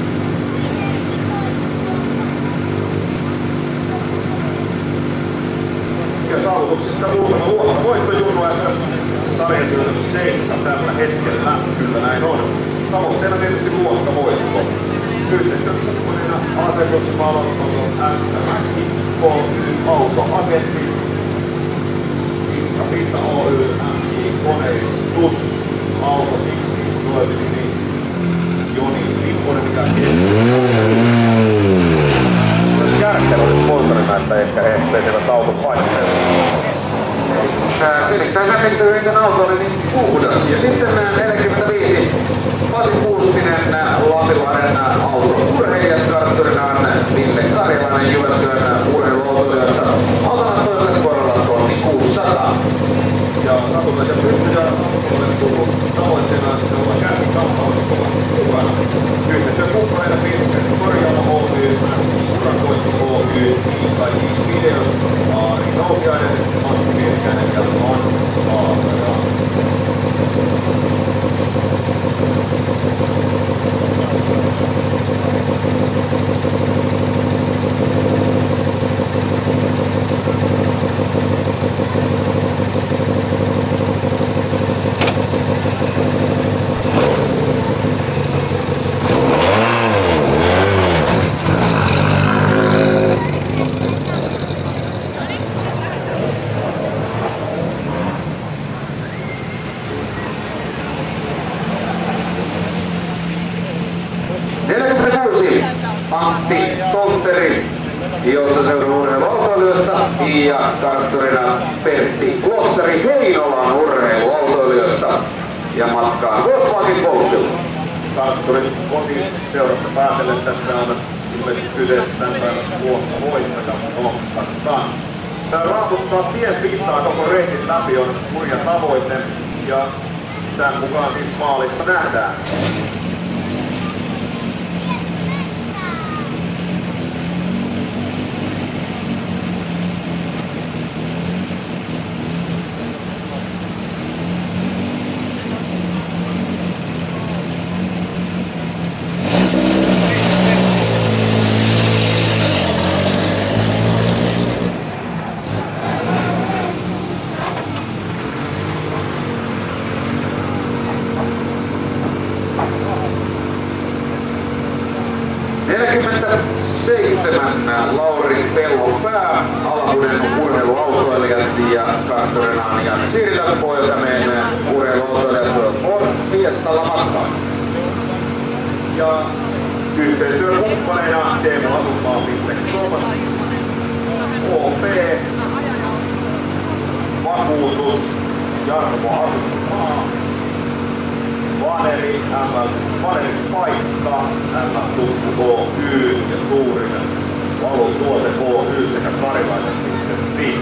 Ja saavutuksista muutama vuotta voitto Junnu sarjatyönnössä 7 tällä hetkellä. Kyllä näin on. Tavoitteena tietysti luokkavoitto. Yhteistyökumppanina asetuspalvelu SMX Oy Autoagentti, Infrapinta Oy MJ Koneistus, Autotiksi toimini Joni Lipponen, mikä Kärkkäin oli sponsorina, että ehkä he veisivät auton painokseen. Selittää sen, minkä auto oli niin puhdas. Ja sitten 45 Pasi Puustinen, Lapilahden autourheilijat, kartturinaan Ville Karjalainen, Jyväskylän urheiluautoilijoista. Autona toiselle puolella 1600. Ja satumaisen pystyjä olen tullut tavoitteena, että olla kärkikampauksessa mukana. Yhteistyökumppaneina Pinken Korjaamo Oy, Urakoitti Oy, kaikki videot, Aari Nousiainen, Matti Virkäinen ja Manu Aaltoja. Antti Tonteri Joutoseuran urheiluautoilijoista ja kartturina Pertti Klotsari Heinolan urheiluautoilijoista ja matkaan Volkswagen Golfilla. Kartturin kotiseurasta päätellen tässä on ilmeisesti kyseessä tämän päivän luokkavoittaja. Katsotaan. Tää raaputtaa tien pintaa koko reitin läpi on hurja tavoite ja tämän mukaan siis maalista nähdään. Lauri Pellonpää, Alahuuden urheiluautoilijat ja kartturinaan Janne Siirilä, Pohjois-Hämeen urheiluautoilijat Ford Fiestalla matkaan. Ja yhteistyökumppaneina Teemu Asunmaa, Pintek OP, Vakuutus, Jarmo Asunmaa, Vaneri Paikka, M-Tukku Oy ja Suurinen Valutuote Oy sekä Karilainen.fi.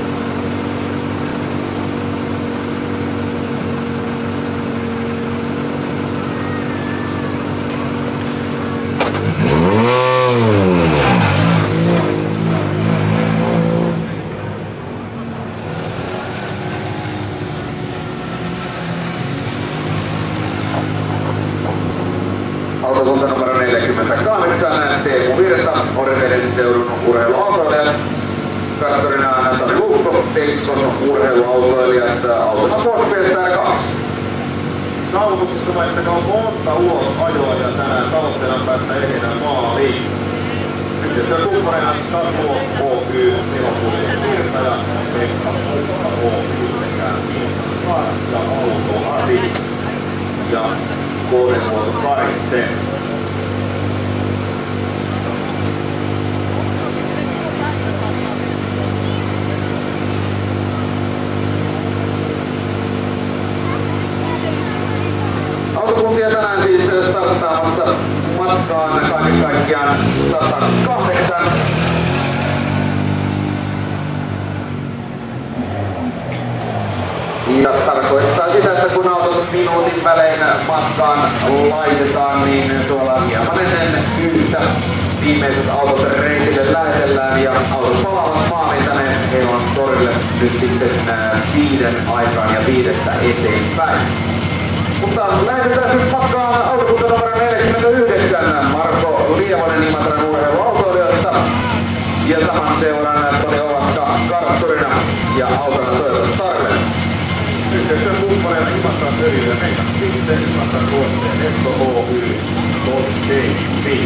Autokunta numero 48, Teemu Virta, Oriveden seudun urheiluautoilijat. Kartturinaan Toni Lukko, Teiskon urheiluautoilijat, autona Ford Fiesta R2. Saavutuksesta vaikka on monta ulos ajoa ja tänään tavoitteena päästä ehditään maaliin. Yhteistyökumppaneina Statuo Oy, Tehopuolinen Virta ja Pekka Oy sekä Ilta ja Auto Asi ja Kohdemuoto Kariste. Autokuntia tänään siis starttaamassa matkaan kaiken kaikkiaan 108. Ja tarkoittaa sitä, että kun autot minuutin välein matkaan laitetaan, niin tuolla hieman ennen 1 viimeiset autot reitille lähetellään ja autot palaavat maaliin tänne Heilon torille nyt sitten 5 aikaan ja 5 eteenpäin. Mutta lähdetään nyt pakkaan autokunta numero 49, Marko Lievonen Imatran urheiluautoilijoista. Ja saman seuran Toni Ovaska kartturina ja autona Toyota Starlet. Yhteistyön kumppaneilla Imatran öljy ja meitä sitten Imatran tuotteen Esto Oy.fi.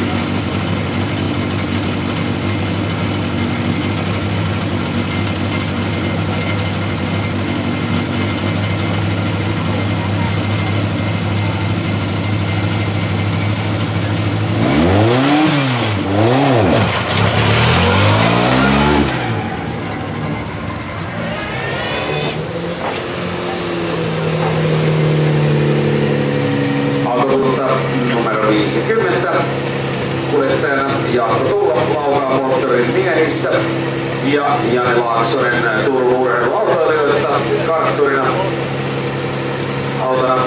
Numero 50. Kuljettajana Jaakko Tuula Laukaan moottorin miehistä ja Jani Laaksonen Turun urheiluautoilijoista kartturina autona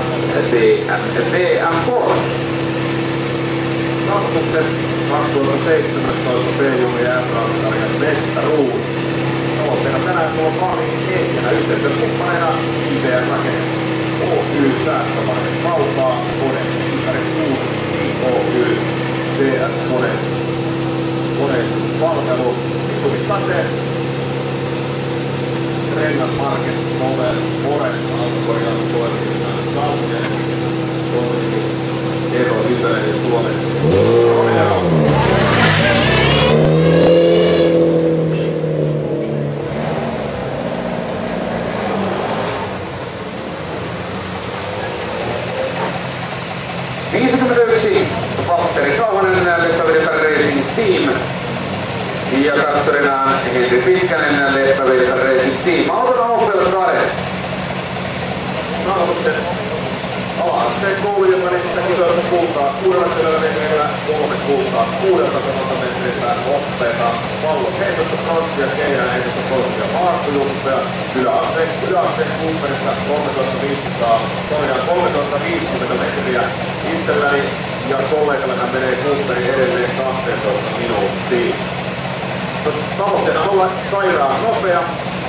VM3. Saavutukset 2017 B-Jumi R-sarjan mestaruus. Tavoitteena tänään tuo maaliin ehjänä yhteistyökumppaneina IBM-rakenne Oy, säästömarket Kaukaa, Kone, Ykari Kuusi, Oy, CS Kone, Koneistuspalvelu, Tuvikate, Rengasmarket, Nove, Forest, autokorjaustoiminnan Salke, Toimii, Ero, Ypäinen ja Suomen. Valtteri Kauhanen, Leppävirta Racing Team. Ja kartturinaan Henri Pitkänen, Leppävirta Racing Team. Autona Opel Kadett. Saavutukset ala-asteen koulujokaisesta kisoista kultaa 6 metrillä, 3 kultaa 6 metrillä, oppeita, pallon heitosta, pronssia, keihään heitosta, pronssia, maastojumppeja, yläasteen kumppanista 13.500, toinen 13.50 metriä, itselläni ja kollegallena menee kumppani edelleen 12 minuuttia. Tavoitteena on olla sairaan nopea.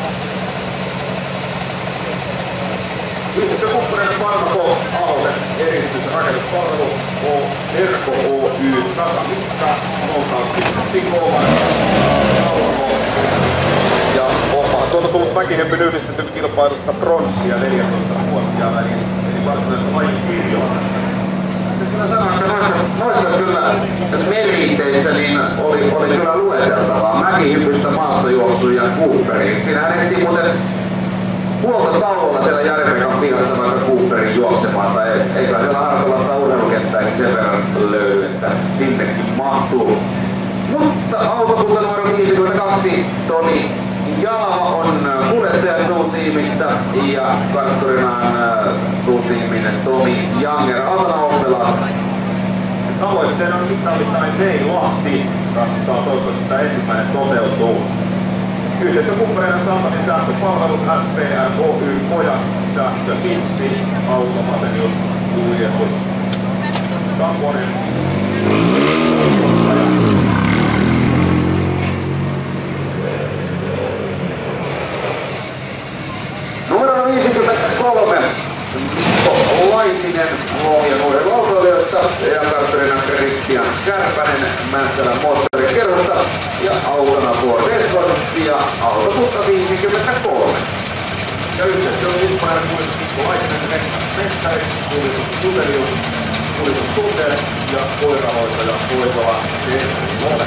Yhteistyökumppaneina Parmako, Aloite, eristys, rakennuspalvelu, Erko Oy, Tasamitta, Montaukki, Kova, Kauko. Ja on tullut Mäkihempin yhdistetty kilpailusta pronssia 14-vuotiaana, eli varsinaista lajikirjoa. Mä sanon, että noissa kyllä meriteissä niin oli kyllä lueteltavaa. Mäkihypystä, maastojuoksuun ja Cooperiin. Siinähän ehti muuten huoltotauolla siellä Jari-Pekan pihassa vaikka Cooperin juoksemaan, tai eikä siellä Hartolasta urheilukenttääkin sen verran löydy, että sinnekin mahtuu. Mutta autokunta numero 52, Toni Jalava on kuljettajan tuutiimista ja kartturinaan tuutiimin Tomi Janger autona Opelaa. Tavoitteena on mittalitain Vei Lahti. Katsotaan toivottavasti, että ensimmäinen toteutuu. Yhteistyökumppaneina Satanin sähköpalvelut SPR Oy, Pojat, Sähkö, Hitsi, Automatenius, Kuljetus, Kaponen. Numero 53. Laitinen Lohjan urheiluautoilijoista ja kartturina Kristian Kärpänen Mäntsälän moottorikerhosta ja autona Ford Escort ja autokunta 53. Ja yhteistyökumppaneina kuljetus Laitinen Mestari, kuljetus Tutelius, kuljetus Tuter ja koirahoitaja Koisola Terve.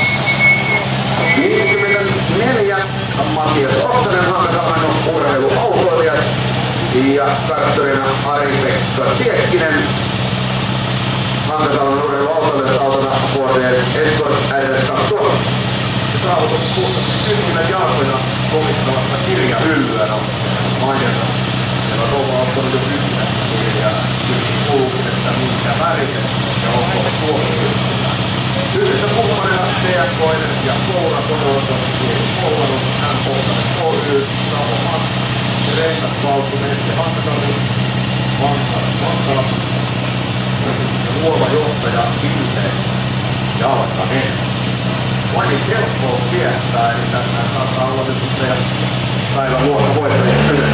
Matias Oksanen, Hankasalmen urheiluauto. ja kartturina Ari-Pekka Siekkinen. Hankasalon urheiluautoilijat autona vuoteen Escort RS2. Saavutus 60 jalkoja komittavasta kirjahyllyä on mainita. Meillä on Rova ottanut jo 10 kirjaa. Kuuluukin, että minkä väriset ja onko tuohon. Yhdessä kumppanina TFK ja Koura Kodossa Koulunut M-Poltainen Oy, Ravo Matti, Reikas Valtunen ja Vankala, luova johtaja Ville Jalkanen. Vain helppoa kiertää, eli tässä saattaa olla nyt sitten päivän vuotta voittajien syy.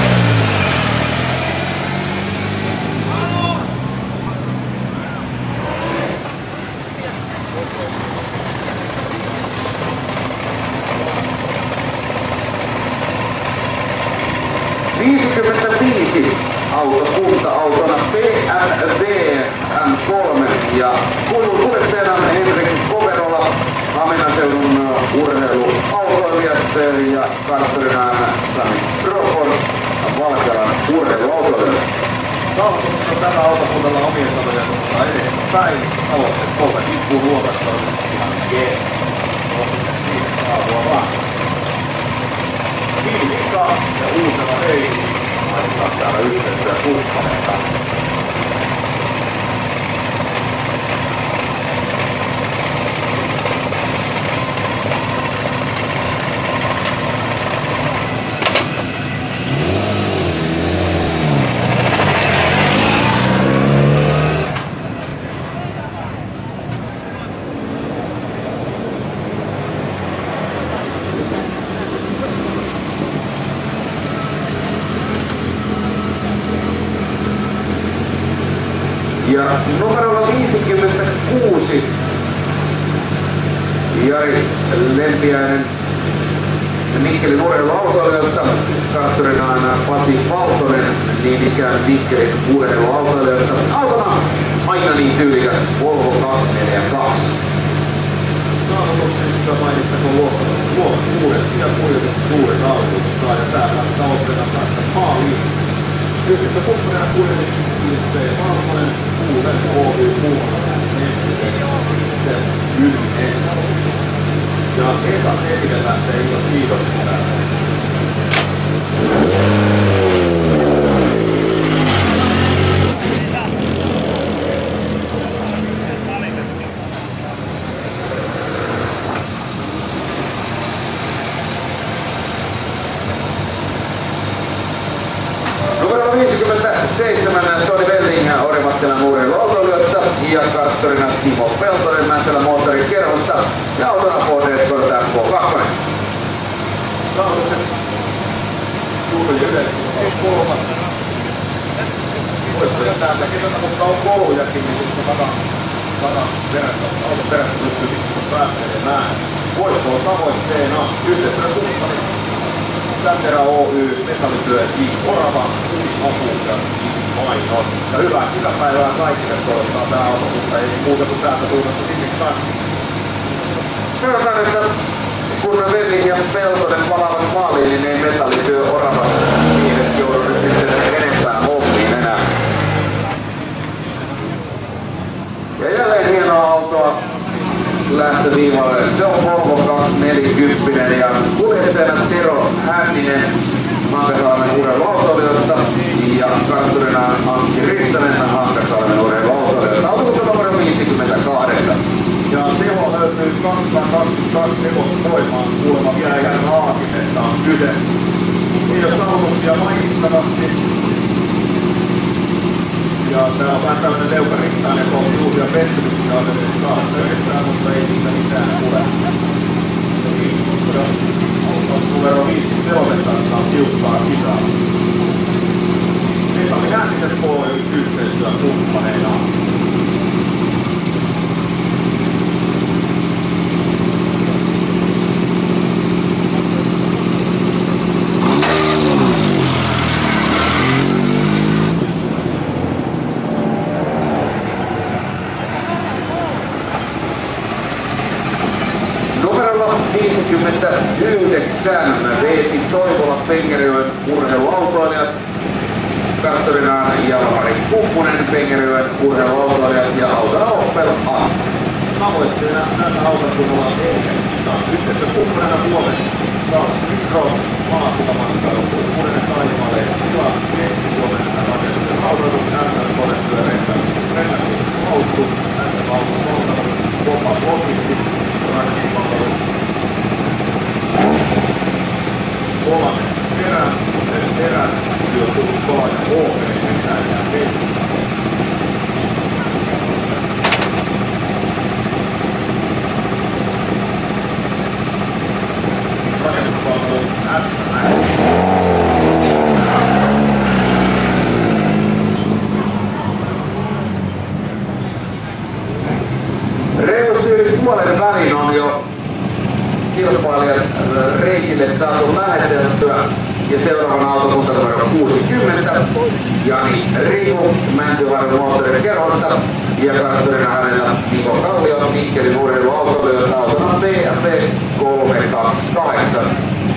Autokunta-autona BMW M3 ja kuljettajana Henrik Koverola, Haminan seudun urheiluautoilijat ja kartturina Sami Crawford, Valkealan urheiluautoilijat. Saavutuksessa on tällä autokunnalla omien sanojen mukaan edespäin. Aloitteet 3 tippuun luokasta on ihan G. Siitä saavua vaan. Viivikka ja Uusela ei laittaa täällä yhteistyö kumppaneita. Ja numerolla 56 Jari Lempiäinen Mikkelin urheiluautoilijoilta, kartturinaan Pasi Valtonen, niin ikään Mikkelin urheiluautoilijoilta. Autona aina niin tyylikäs Volvo 242. Saavutuksista mainittakoon luokka 6 ja kuljetus suurin autusta ja täällä tavoitteena päästä maaliin. Yhdessä kumppanina kuljetus Ilse Valtonen, Uuden Oy Puolella, Neste, Ylinen. Ja Esa Etilä lähtee ilman kiitoksista. Numero 57 Toni Velling Orimattilan urheiluautoilijoista ja kartturina Timo Peltonen Mäntsälän moottorikerhosta ja autona Ford Escort MK2. Saavutukset juuri yleensä kolmas. Voittoja täältä kesällä, mutta on koulujakin, niin sitten auton perässä pystyy sitten päättelemään. Voitto on tavoitteena yhteistyön kumppani. Säterä Oy, metallityö I Orava, Apu ja Mainos. Ja hyvää päivää kaikille toivottaa tää autokunta, ei muuta kuin täältä suunnasta sinne kanssa. Sanotaan, että kun Velling ja Peltonen palaavat maaliin, niin ei metallityö Orava niille joudu nyt sitten enempää hommiin enää. Ja jälleen hienoa autoa lähtöviivalle. Se on Volvo 240 ja kuljettajana Tero Hänninen Hankasalmen urheiluautoilijoista ja kartturina Antti Ristanen Hankasalmen urheiluautoilijoista. Autokunta numero 58. Ja teho löytyy 222 hevosta voimaan kuulemma vielä ikään Haakisesta on kyse. Kiitos saavutuksia mainittavasti. Ja tää on vähän tällainen leukarittainen kohti uusia pettymyksiä asetettu kahdesta yrittää, mutta ei siitä mitään tule. Numero 5 telotetaan on tiukkaa kisaa. Meillä oli Hännisen puolella yhteistyön kumppaneina. Numerolla 59 Veeti Toivola Pengerjoen urheiluautoilijat kartturinaan Jalmari Kuppunen, Pengerjoen urheiluautoilijat ja autona Opel A. Tavoitteena näitä autokunnalla yhteydessä Kuppunena Suomen Mikro maakuntamatkailu Kuppunen Taimalle ja Keski-Suomen rakennuksen autoitus SM-konepyöreitä Rennätys Mouttu SM-autokoulta Kopa Logistik rakennuspalvelu Kolanen Perän työtullut Kolanen OP Metään ja Vesi rakennuspalvelu Reilusti yli puolen välin on jo kilpailijat reitille saatu lähetettyä ja seuraavana autokunta numero 60 Jani Riku Mäntyharjun moottorin kerhosta ja kartturina hänellä Niko Kallio Mikkelin urheiluautoilijoita autona BMW 328.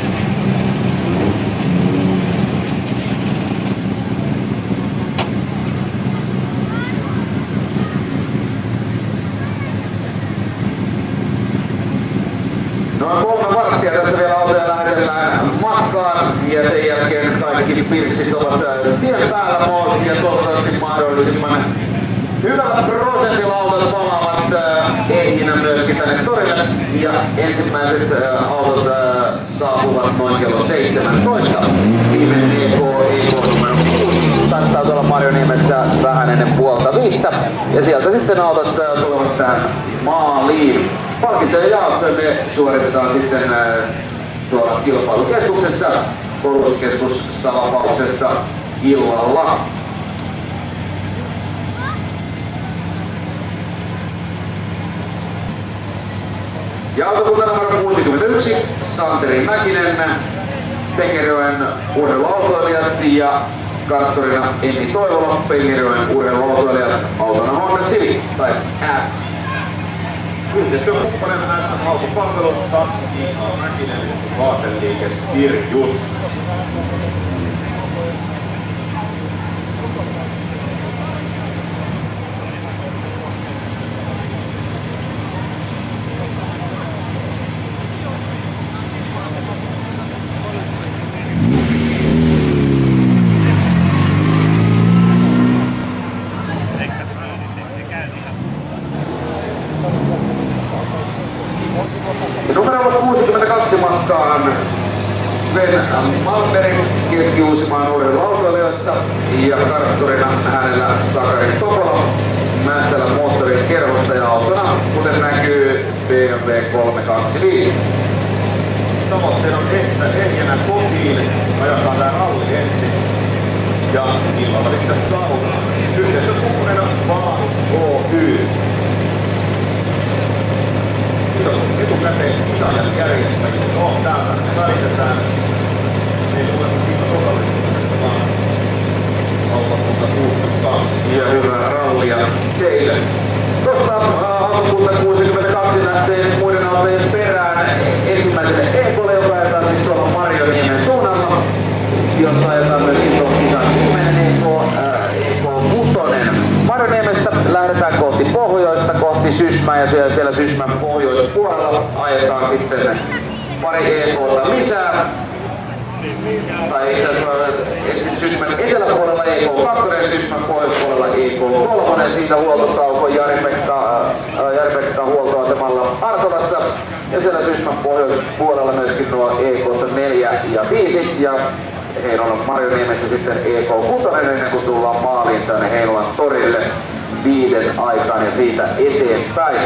Noin 3 varttia tässä vielä autoja lähdetellään matkaan ja sen jälkeen kaikki pirssit ovat tien päällä moot ja toivottavasti mahdollisimman hyvällä prosentilla autot palaavat ehjinä myöskin tänne torille ja ensimmäiset autot saapuvat noin kello 17. Viimeinen EK numero 6 saattaa tuolla Marjoniemessä vähän ennen 4:30 ja sieltä sitten autot tulevat tähän maaliin. Palkintojen jaot me suoritetaan sitten tuolla kilpailukeskuksessa, koulutuskeskus Salapauksessa illalla. Ja autokunta numero 61, Santeri Mäkinen, Pengerjoen urheiluautoilijat ja kartturina Emmi Toivola, Pengerjoen urheiluautoilijat, autona Honda Civic tai F. Yhteistyökumppanen SM-autopalvelu Taksi Mäkinen vaateliike Sirjus. Numero 62 matkaan Sven Malmberg Keski-Uusimaan urheiluautoilijoista ja kartturina hänellä Sakari Topola Mänttälän moottorin kerhosta ja autona, kuten näkyy, BMW 325. Tavoitteena on että ehjänä kotiin ajataan tää ralli ensin ja illalla sitten saunaan. Yhteistyökumppanina Vaanus Oy. Kiitos etukäteen kisajan järjestäjille. Täältä välitetään. Ei tule kiitos osallistumisesta vaan autokunta 62. Ja hyvää rallia teille. Tuosta autokunta 62 lähtee muiden autojen perään ensimmäiselle EK:lle, joka ajetaan siis tuolla Marjoniemen suunnalla. Jossa ajetaan myöskin tuon kisan 10 EK6. Marjoniemestä lähdetään kohti pohjoista, kohti Sysmää ja siellä Sysmän pohjoispuolella ajetaan sitten pari EK:ta lisää. Tai itse asiassa Sysmän eteläpuolella EK2, Sysmän pohjoispuolella EK3, siitä huoltotauko Jari-Pekka huoltoasemalla Artolassa. Ja siellä Sysmän pohjoispuolella myöskin nuo EK4 ja 5 ja Heinolan Marjoniemessä sitten EK6 ennen kuin tullaan maaliin tänne Heinolan torille 5 aikaan ja siitä eteenpäin.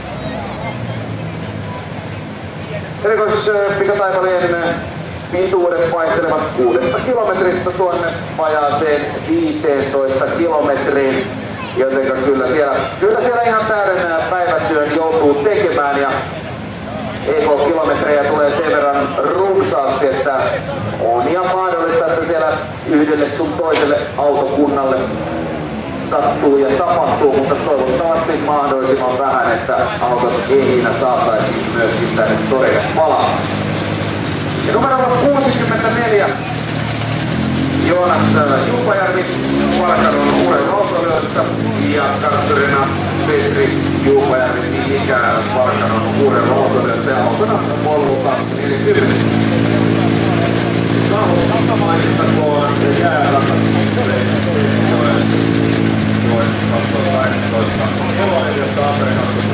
Erikoispikataivalien pituudet vaihtelevat 6 kilometristä tuonne vajaaseen 15 kilometriin, joten kyllä siellä ihan täyden päivätyön joutuu tekemään ja EK-kilometrejä tulee sen verran runsaasti, että on ihan mahdollista, että siellä yhdelle sun toiselle autokunnalle sattuu ja tapahtuu, mutta toivottavasti mahdollisimman vähän, että autot ehjinä saataisiin myöskin tänne torille palaa. Ja numero 64 Joonas Juupajärvi Parkanon urheiluautoilijoista ja kartturina Petri Juupajärvi niin ikään Parkanon urheiluautoilijoista ja autona Volvo 240. Saavuttamatta mainittakoon jääratkaisukseen noin 2018 Elonen ja Tampere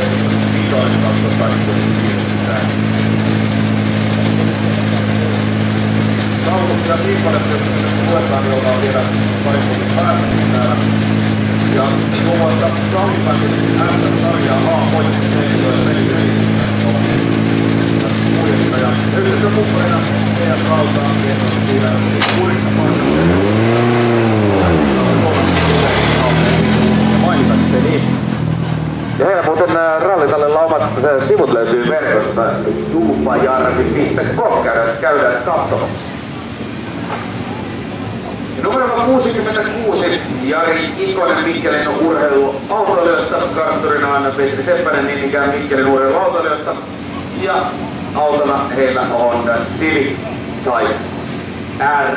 2018 Saavutuksia niin paljon, että luetaan, jolla on vielä parin vuoden päästä täällä. Ja muun muassa Sallipäin SM-sarjaa voitti Seinäjoen ja Veljyri kuljettaja. Yhteistyökumppanina ES Rautaa on siinä Kurikka Parkassa. Ja mainitakseni. Ja heillä muuten rallitallella omat sivut löytyy verkosta juupajarvi.com, käydään katsomassa. Numero 66, Jari Ikonen Mikkelin urheiluautoilijoista, kartturina Anna Petri Seppänen niin ikään Mikkelin urheiluautoilijoista. Ja autona heillä on Civic Type R.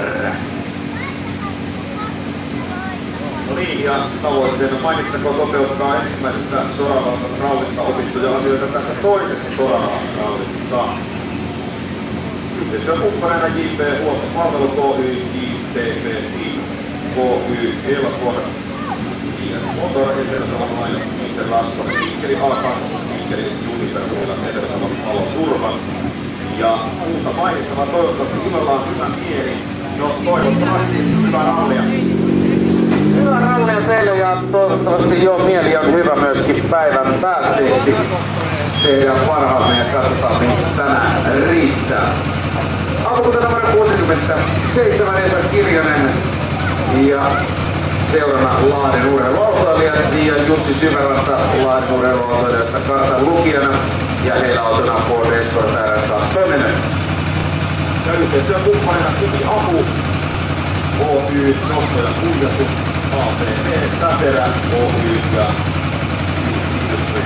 No niin, ja tavoitteena mainittakoon toteuttaa ensimmäisestä Soravalta rallista opittuja asioita tässä toisessa Soravalta. Yhteistyökumppaneina JP Huoltopalvelu Oy, JTPI, Oy, Elkon, Motor, Etelä-Savon ja Mikkeli Lasson, Mikkeli Alkaakko, Mikkeli Junipermuilla, Etelä-Savon Palon Turvan. Ja muuta mainittavaa toivottavasti illalla on hyvä mieli. No toivottavasti hyvää rallia. Hyvää rallia teille ja toivottavasti jo mieli on hyvä myöskin päivän päätteeksi. Tehdään parhaamme ja katsotaan missä tänään riittää. Autokunta numero 67 Esa Kirjonen ja seurana Lahden urheiluautoilijat ja Jussi Syväranta Lahden urheiluautoilijasta kartan lukijana ja heillä autona Ford Escort RS2. Ja yhteistyökumppanina Kivi Apu, Oy, Nosto ja Kuljetus, APV, Säterä, Oy ja Industry.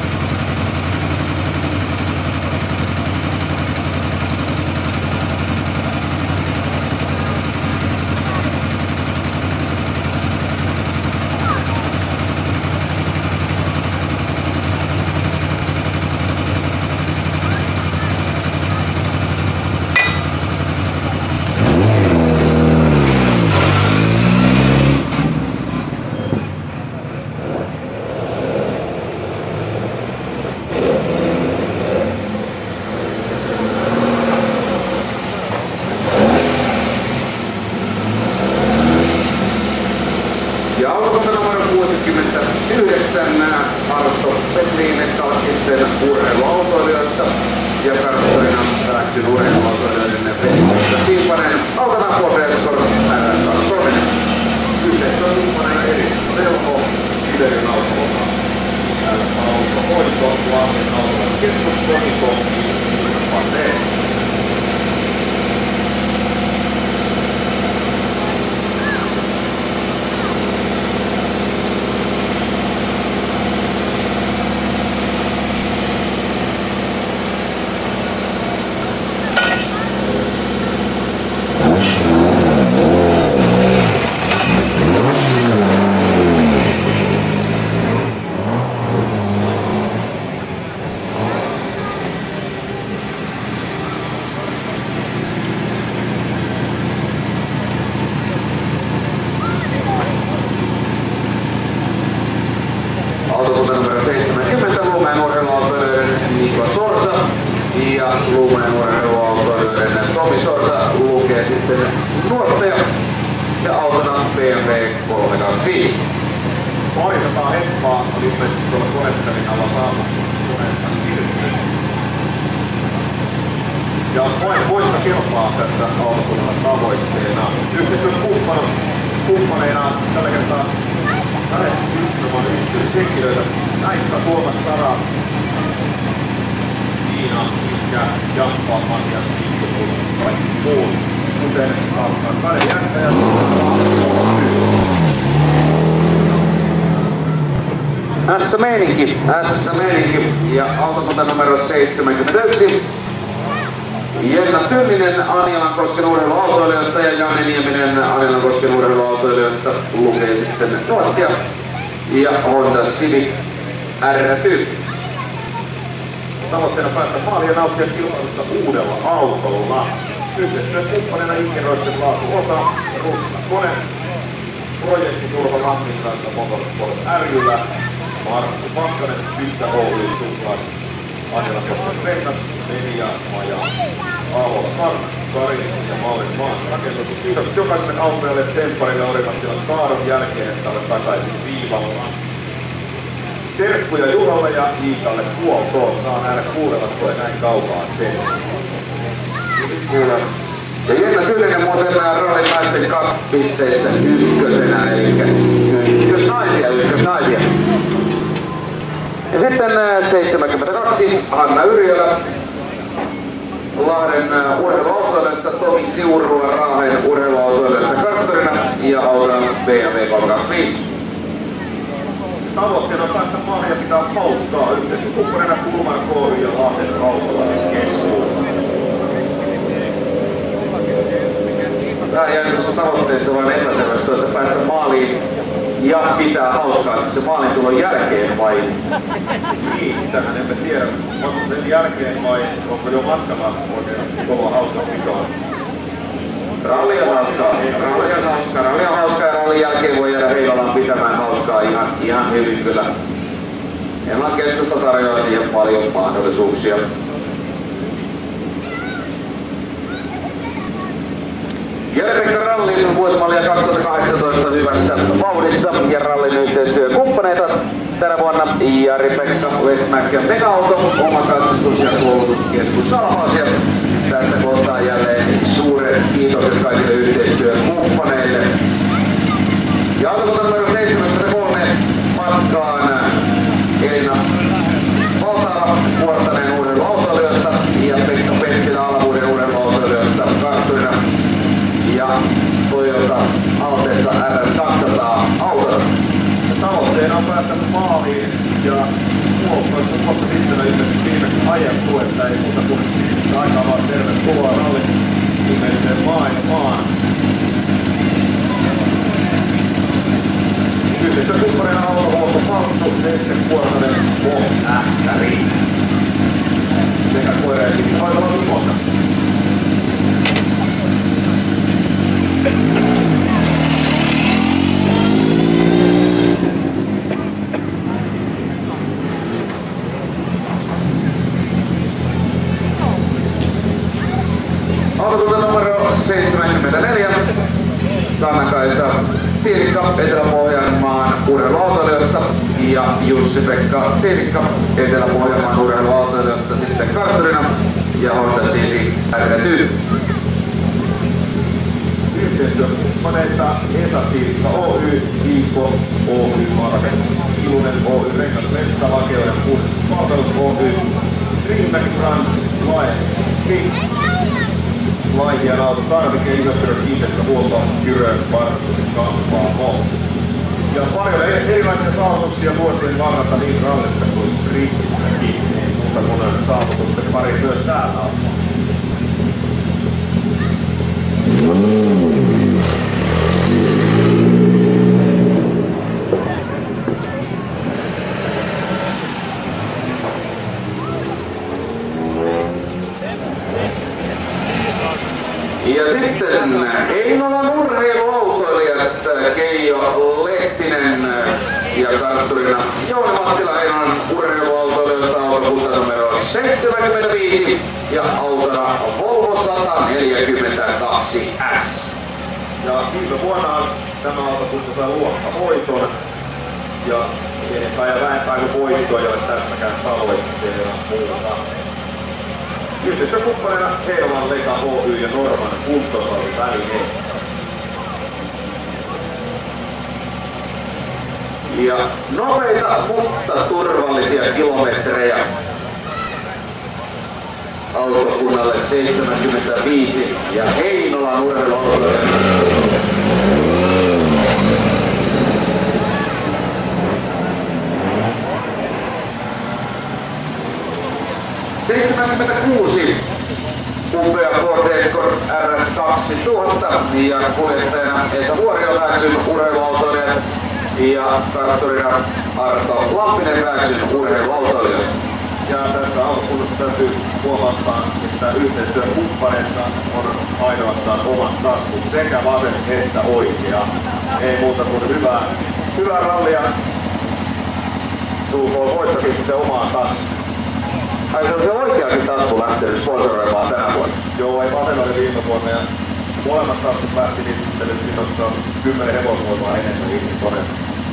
Ja autokunta numero 69 Arto Petri Metallisten urheiluautoilijoista ja kartturina Läksyn urheiluautoilijoiden Petri Siipanen autona Ford Escort RS2. Yhteistyökumppaneina eri Velho, Kiverin autoloma, Alfa Hoito, Lahden autoloma, Keskuskoniko, Pate. Autokunta numero 70 Luumäen urheiluautoilijoiden Niko Sorsa ja Luumäen urheiluautoilijoiden Tomi Sorsa lukee sitten nuotteja ja autona BMW 325. Vaihdetaan heppaa, on ilmeisesti tuolla konettelin alla saamassa konetta kirjoittu. Ja voista kelpaa tässä autokunnan tavoitteena. Yhteistyökumppaneina tällä kertaa lähes yksityishenkilöitä. Näistä Tuomas Sara, Tiina, Iskä, Jamppa, Matias, Mikkelus, kaikki muut. Kuten Kare Jättä ja S-meininki ja autokunta numero 71 Jenna Tyllinen Anjankosken urheiluautoilijoista ja Janne Nieminen Anjankosken urheiluautoilijoista lukee sitten nuottia ja Honda Civic R-Typ. Tavoitteena päästä maaliin ja nauttia kilpailusta uudella autolla. Yhteistyökumppanina Inkeroisten laatu Ota ja Rusta Kone. Projektiturva Lammin kanssa Motorsport ry:llä. Markku Pakkanen, Pyttä Oy, Tuklas, Anjala Kosken Reinas, Media, Maja, Aavola Karna, Kari ja Mallin maan rakennettu. Kiitokset jokaiselle autoille Tempparille Orimattilan kaadon jälkeen, että olet takaisin viivalla. Terkkuja Juhalle ja Iikalle huoltoon. Saa nähdä kuulevatko näin kaukaa sen. Kuule. Ja Jenna Tyllinen muuten rallin naisten kappisteissä ykkösenä, eli ykkösnaisia. Ja sitten 72 Hanna Yrjölä Lahden urheiluautoilijoista, Tomi Siurua Raahen urheiluautoilijoista karttorina ja autolla BMW 325. Tavoitteena on päästä maahan ja pitää hauskaa yhteistyökumppanina Kulman Koory ja Lahden Rautalaiskeskus. Tää jää tuossa tavoitteessa vain epäselvästi, että päästä maaliin ja pitää hauskaa se maalin tulon jälkeen vai? Niin, tähän emme tiedä, onko sen jälkeen vai onko jo matkalla oikein kova hauska pitoa. Ralli on hauskaa ja rallin jälkeen voi jäädä Heinolaan pitämään hauskaa ihan hyvin kyllä. Heinolan keskusta tarjoaa siihen paljon mahdollisuuksia. Jere-Pekka Rallin vuosimallia 2018 hyvässä vauhdissa ja rallin yhteistyökumppaneita tänä vuonna Jari-Pekka Westmäki ja Mega-auto, oma katsastus- ja koulutuskeskus Salmaasia. Tässä kohtaa jälleen suuret kiitokset kaikille yhteistyökumppaneille. Ja autokunta numero 73 matkaan Elina Valtaala Vuortaneen urheiluautoilijoista ja Pekka Penttilä Alavuuden urheiluautoilijoista kartturina ja Toyota Alteessa RS200 autona. Tavoitteena on päästä maaliin ja huoltoista kohta sitten ilmeisesti viimeksi ajettu, että ei muuta kuin aikaa vaan tervetuloa rallin viimeiseen maailmaan. Yhteistyökumppanina autohuolto Palttu, Neste Kuortanen, Ähtäri sekä koireisiin hoitava tuota. Autokunta numero 74 Sanna-Kaisa Tiilikka Etelä-Pohjanmaan urheiluautoilijoista ja Jussi-Pekka Tiilikka Etelä-Pohjanmaan urheiluautoilijoista sitten kartturina ja Honda Civic R-Typ. Yhteistyökumppaneita Esa Tiilikka Oy, Iikko Oy, Maarakennus Ilunen Oy, Rengas Mesta, Vakeoiden Puhdistus Oy, Greenback Trans, Lae, King, Laihien auto, tarvike, Isospiro, kiinteistöhuolto, Kyrön, Partusi, Kampaamo. Ja paljon erilaisia saavutuksia vuosien varrelta niin rallista kuin sprintistäkin. Mutta kun saavutusten pari myös täällä on. Ja sitten Heinolan urheiluautoilijat Keijo Lehtinen ja kartturina Jouni Mattila Heinolan urheiluautoilijoista autokunta numero 75 ja autona Volvo 142S. Ja viime vuonna tämä autokunta sai luokkavoiton ja enempää ja vähempää kuin voittoa ei ole tässäkään tavoitteena muuta. Yhteistyökumppanina Heinolan Lega Oy ja Norman kuntosalivälineet. Ja nopeita, mutta turvallisia kilometrejä autokunnalle 75 ja Heinolan urheiluautoilijoille. upea Ford Escort RS 2000 ja kuljettajana Esa Vuorio Väksyn urheiluautoilijat ja traktorina Arto Lampinen Väksyn urheiluautoilijat. Ja tässä alkukunnassa täytyy huomauttaa, että yhteistyökumppaneissa on ainoastaan omat taskut, sekä vasen että oikea. Ei muuta kuin hyvää rallia. Tulkoon voittokin sitten omaan taskuun. Ai se on se oikeakin tasku lähtenyt sponsoroimaan tänä vuonna? Joo, ei vasen oli viime vuonna ja molemmat taskut lähti niin sitten, että siinä on 10 hevosvoimaa enemmän irti koneesta.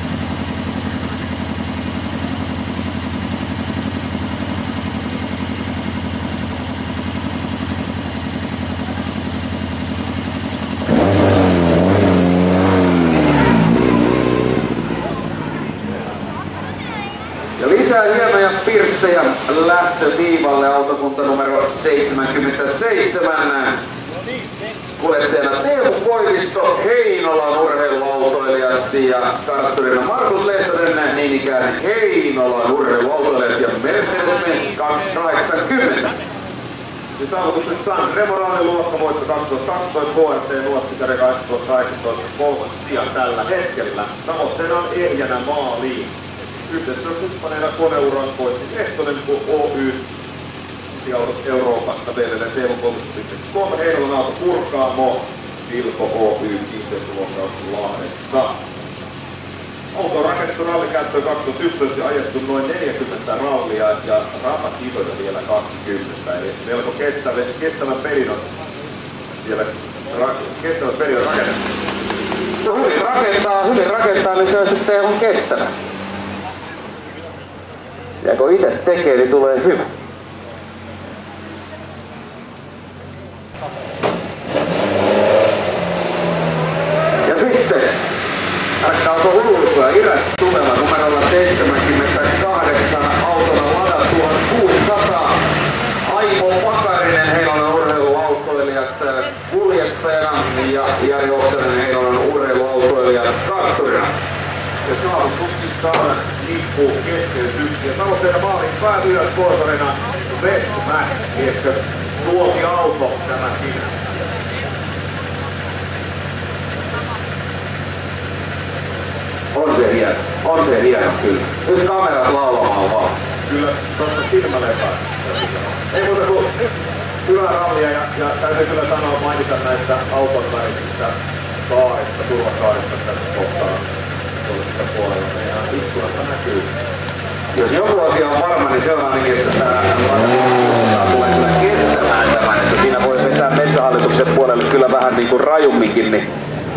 Lisää hienoja pirssejä lähtöviivalle autokunta numero 77. Kuljettajana Teemu Koivisto, Heinolan urheiluautoilijat ja kartturina Markus Lehtonen, niin ikään Heinolan urheiluautoilijat ja Mercedes-Benz 280. Ja saavutukset San Remoraalin luokkavoitto 2012, KRT Nuottikari 2018 kolmas sija tällä hetkellä. Tavoitteena on ehjänä maaliin. Yhteistyökumppaneina Koneuran voitti Lehtonen Oy Euroopasta www.teemukoulutus.com Heinolan auto Purkaamo Vilko Oy kiinteistöluokkaus Lahdessa. Auto on rakennettu rallikäyttöön 2011 ja ajettu noin 40 rallia ja ratakisoja vielä 20. Eli melko kestävän pelin on vielä rakennettu. No hyvin rakentaa, niin se on sitten ihan kestävä. Ja kun itse tekee, niin tulee hyvä. Ja sitten rakkaus on ulkoa Iräs tuleva numerolla 78 autona Lada 1600. Aimo Pakarinen, Heinolan urheiluautoilijat kuljettajana ja Jari Oksanen, Heinolan urheiluautoilijat kartturina. Ja saavutuksissa liikkuu keskeytyksiä. Tavoitteena maalin päätyä sponsorina Westmac, ehkä luokiauto tämäkin. On se hieno kyllä. Nyt kamerat laulamaan vaan. Kyllä, totta silmälepää. Ei muuta kuin hyvää rallia ja täytyy kyllä sanoa mainita näistä auton välisistä kaarista, turvakaarista tässä kohtaa. Toisesta puolella meidän ikkunasta näkyy. Jos joku asia on varma, niin se on ainakin, että tämä tulee kyllä kestämään tämän, että siinä voi vetää Metsähallituksen puolelle kyllä vähän niin kuin rajumminkin, niin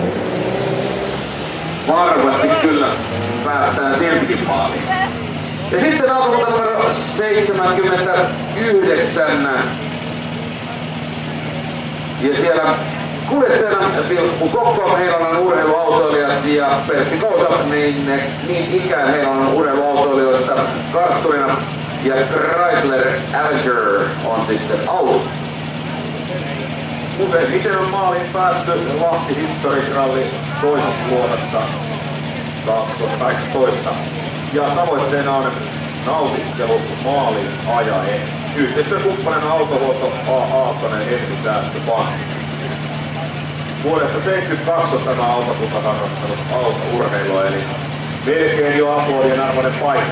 varmasti kyllä päästään siltikin maaliin. Ja sitten autokunta numero 79. Ja siellä kuljettajana Vilkku Kokko, Heinolan urheiluautoilijat ja Pertti Kouta, niin ikään Heinolan urheiluautoilijoista kartturina ja Chrysler Avenger on sitten auto. Useimmiten on maaliin päästy Lahti Historic Rally toisessa luokassa 2018. Ja tavoitteena on nautiskelu maaliin ajaen. Yhteistyökumppanina autohuolto A. Aaltonen Entisäästöpankki. Vuodesta 1972 on tämä autokunta harrastanut autourheilua, eli melkein jo aplodien arvoinen paikka.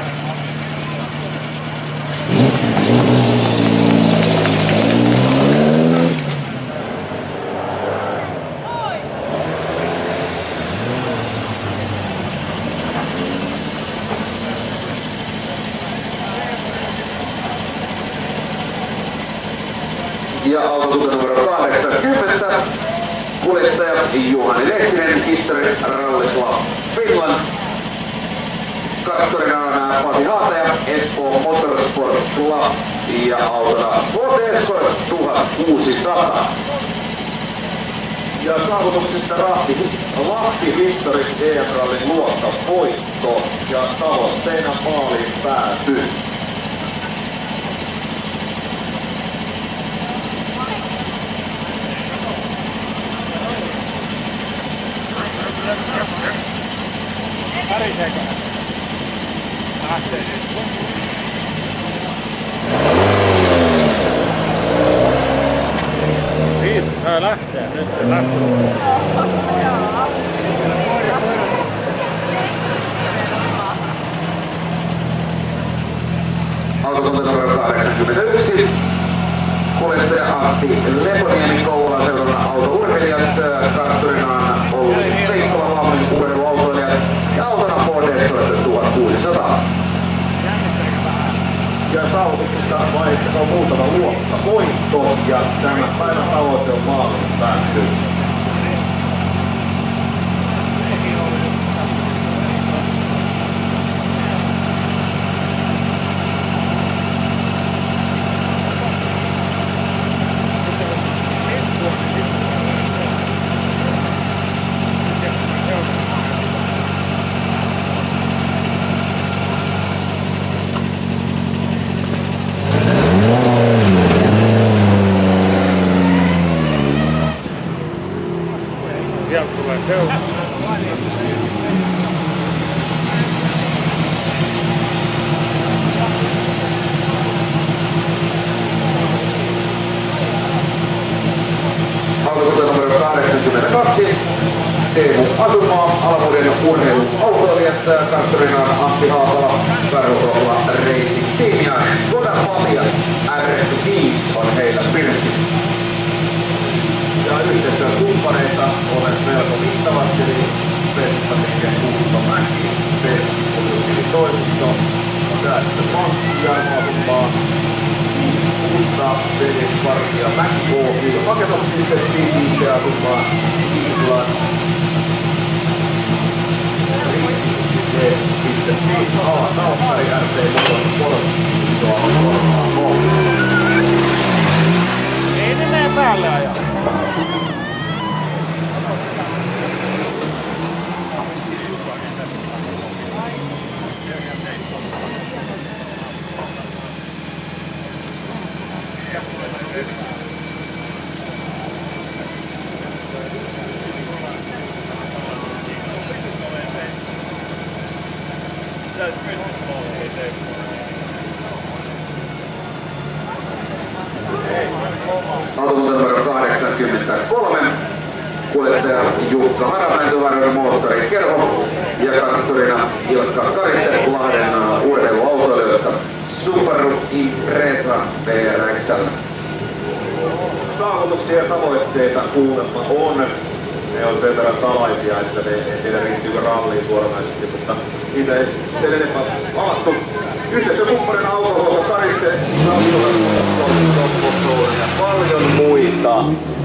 Ja autokunta numero 80. Kuljettaja Juhani Lehtinen, History Rally Club Finland. Kartturina on Pasi Haataja, Espoo Motorsport Club ja autona Ford Escort 1600. Ja saavutuksista Lahti Historic EM-rallin luokka voitto ja tavoitteena maaliin pääsy. Päriseekö? Lähtee. tää lähtee nyt, se lähtee. Autotunti numero 81. Kuljettaja Antti Leponiemi, Kouvolan seuraavana autourheilijat, kartturinaan Olli Veikkola, Lammin urheiluautoilijat ja autona Ford Escort 1600. Ja saavutuksista vaiheessa on muutama luokka voitto ja tämä päivän tavoite on maalin päästy. Sieltä tulee seuraava. Autotunti numero 82. Teemu Asunmaa, Alavuuden urheiluautoilijat, kartturinaan Antti Haapala, Karhukolla Racing Team ja Skoda Fabia R5 on heillä pirssi. Ja yhteistyökumppaneita olen melko mittavasti, eli Vestaliike Kuustomäki, Vestaliike-toimisto, Säästöpankki, Jarmo-Asunmaa, Uutta, Vedes-Vartija, Mäki Oy, Rakennussysteemi, IT-Asunmaa, Island, Riitti.fi, Alatauppari, RT Motor, Ei ne mene päälle ajaa. Autotunti numero 83. Kuljettaja Jukka Haramäentövarjon moottorikerho ja kartturina Ilkka Karitte Lahden urheiluautoilijoista Subaru Impreza VRX. Saavutuksia ja tavoitteita kuulemma on. Ne on sen verran salaisia, että ne ei tiedä riittyykö ralliin suoranaisesti, mutta niitä ei sen enempää avattu. Yhteistyökumppanin autohuolto Karitte, ja paljon muita.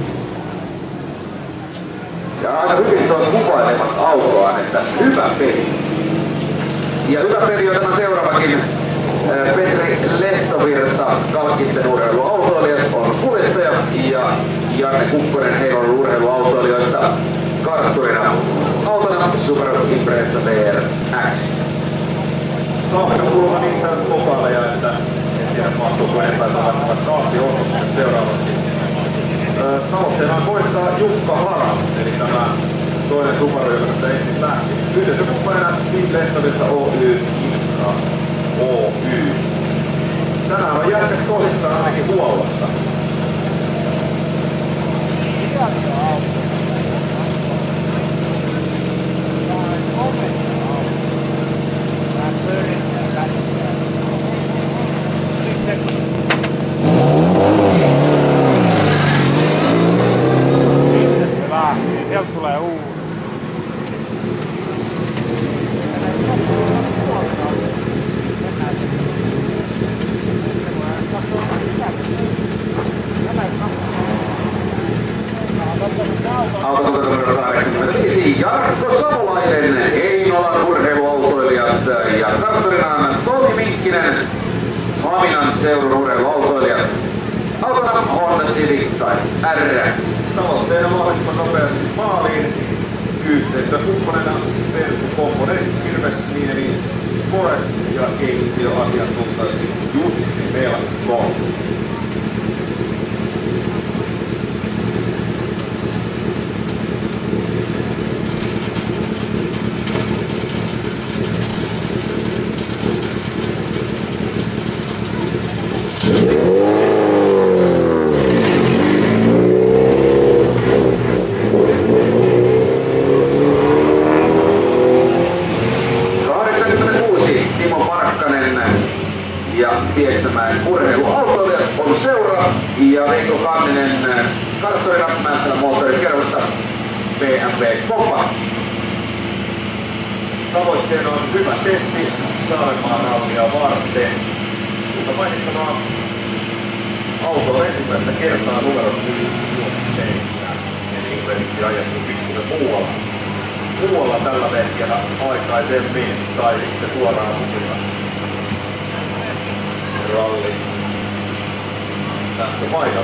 Ja aika hyvin tuon kuvailemat autoaan, että hyvä peli. Ja hyvä peli on tämä seuraavakin. Petri Lehtovirta, Kalkkisten urheiluautoilijat on kuljettaja ja Janne Kukkonen Heilon urheiluautoilijoista kartturina. Autona Subaru Impreza VRX. Saaminen kuulua niitä lokaaleja, että en tiedä mahtuuko enempää välttämättä kaappi-osuukset seuraavaksi. Tavoitteena on voittaa Jukka Hara, eli tämä toinen Subaru, joka tästä ensin lähti. Yhteisökumppanina Team Lehtovirta Oy, Infra Oy. Tänään on jätkät tosissaan ainakin huollossa. Sieltä tulee uusi. Autotunti numero 85. Jarkko Savolainen, Heinolan urheiluautoilijat ja kartturinaan Tomi Minkkinen, Haminan seudun urheiluautoilijat. Autona Honda Civic tai R. Tavoitteena mahdollisimman nopeasti maaliin. Yhteistyökumppanina Verkko-komponentti, Ilves, Niemi, Forest ja keittiöasiantuntaisi Jussi Melko. ja Veikko Kanninen karttorina Mäntsälän moottorikerhosta BMW Koppa. Tavoitteena on hyvä testi Saarenmaan rallia varten. Mutta mainittavaa auto on ensimmäistä kertaa numero 57. Eli ilmeisesti ajettu pikkuisen muualla tällä vehkellä aikaisemmin tai sitten suoraan muilla ralli tässä paikalla.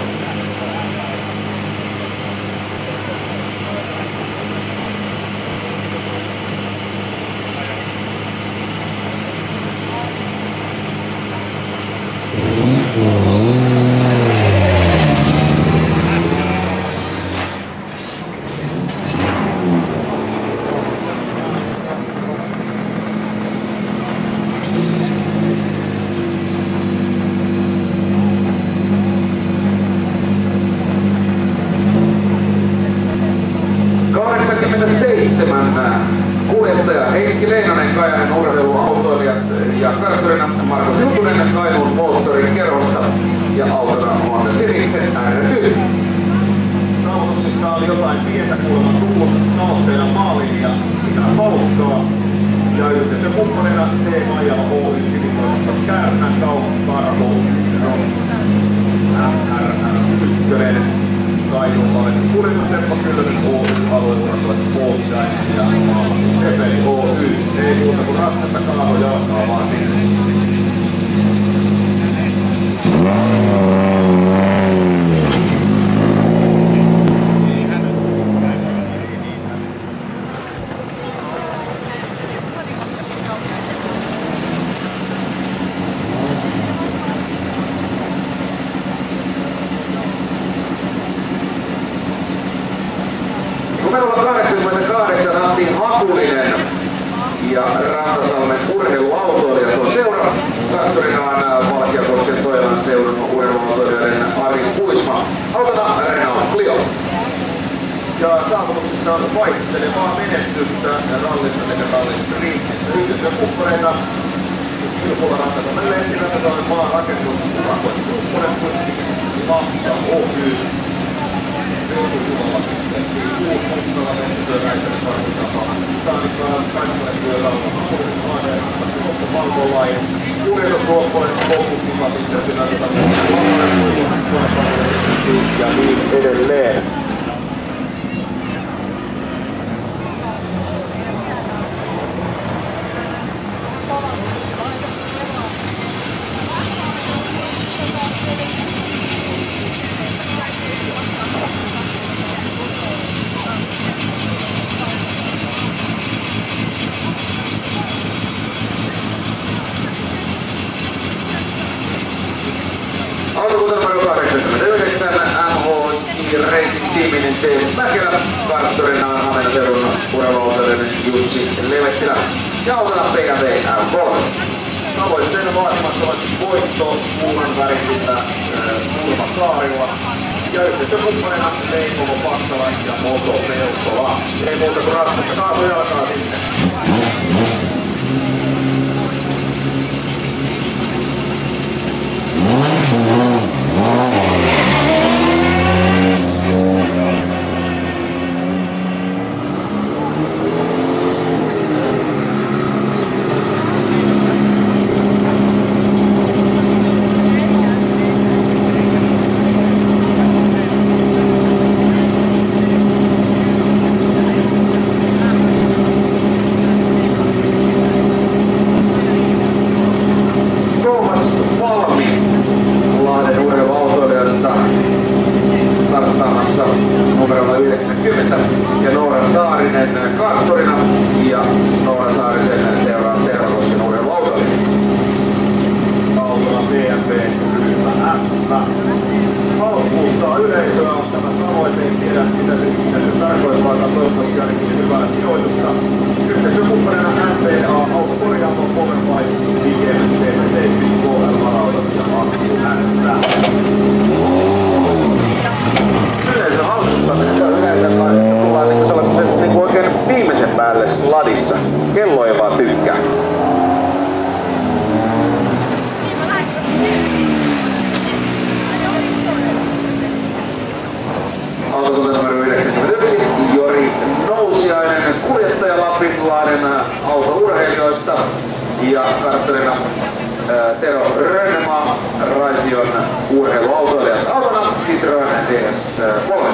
Kuljettaja Heikki Leinonen, Kajaanin urheiluautoilijat ja karttorina Markus Jutunen Kainuun moottorikerhosta ja autona Honda Civic RY. Saavutuksissa oli jotain pientä kuulemma tullut tavoitteena maaliin ja sitä palkkaa. Ja yhteisön kumppanina T-Maijala Oy Sivitoimassa Kärnän Kaupparaho MRR1 Kainuun kuljetustempo Kyllönen Oy alueurastavat Poolsain ja Sepeli Oy. Ei muuta kuin raskasta kaavo jalkaa vaan sinne. Numerolla 88 Antti Hakulinen ja Rantasalmen urheiluautoilijat on seura. Karttorina on Valkeakosken Toilan seudun urheiluautoilijoiden Ari Kuisma. Autona Renault Clio. Ja saavutuksissa on vaihtelevaa menestystä ja rallissa sekä rallissa riikissä. Yhteisön kumppaneita Ilpola Rantasalmen Lehti Rantasalmen maarakennus Urakoinen Kumppanen Lahta Oy. Joutu Jumala tehtiin Kuuskalla Metsätyön Räisänen Sarkutapa. Saanikkaan Kansalaisuudella Hakulinen ja Rantasalmen Valvolain. Kuljetusruoppoinen Koukkukiva Pitkäsin Rantasalmen ja niin edelleen. Autokunta numero 89 MHJ Racing Teaminen Teemu Mäkelä, karttorina on Hamenan seudun urheiluautoilijoiden Jussi Levettilä ja autona BMW M3. Tavoitteena vaatimattomat voitto kuuman värisillä Nurma-Saarilla ja yhteisökumppanina Leikomo Paksala ja Moto Peltola. Ei muuta kuin raskasta kaasu jalkaa sinne. Numerolla 90 ja Noora Saarinen karttorina ja Noora Saarisen seuraa Tervakosken urheiluautoilija. Autona BMW ryhmä F. Halpuuttaa yleisöä on tämä tavoite, en tiedä mitä se tarkoittaa, toivottavasti ainakin hyvää sijoitusta. Yhteisökumppanina MVA autokorjaamo Powerfight IGMT 70 KL-varautot ja Akku N. Yleensä halputtaminen on yleensä tullaan niin oikein viimeisen päälle sladissa. Kello ei vaan tykkää. Tero Rönnemaa, Raision urheiluautoilijat autona Citroen CS3.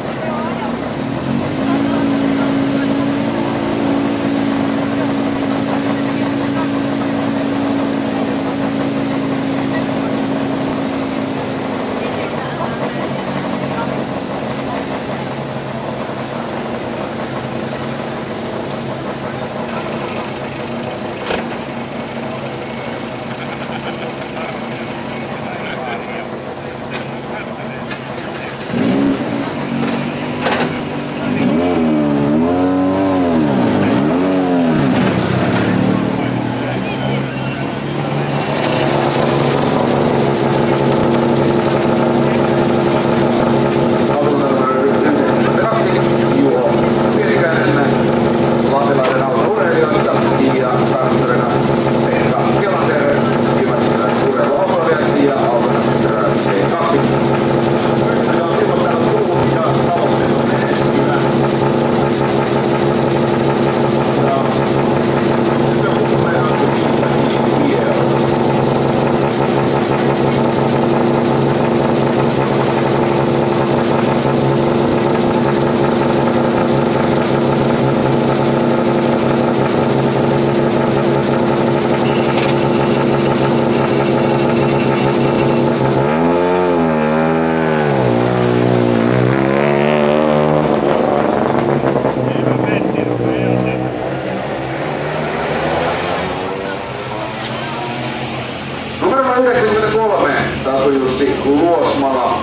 Jussi Luosmala.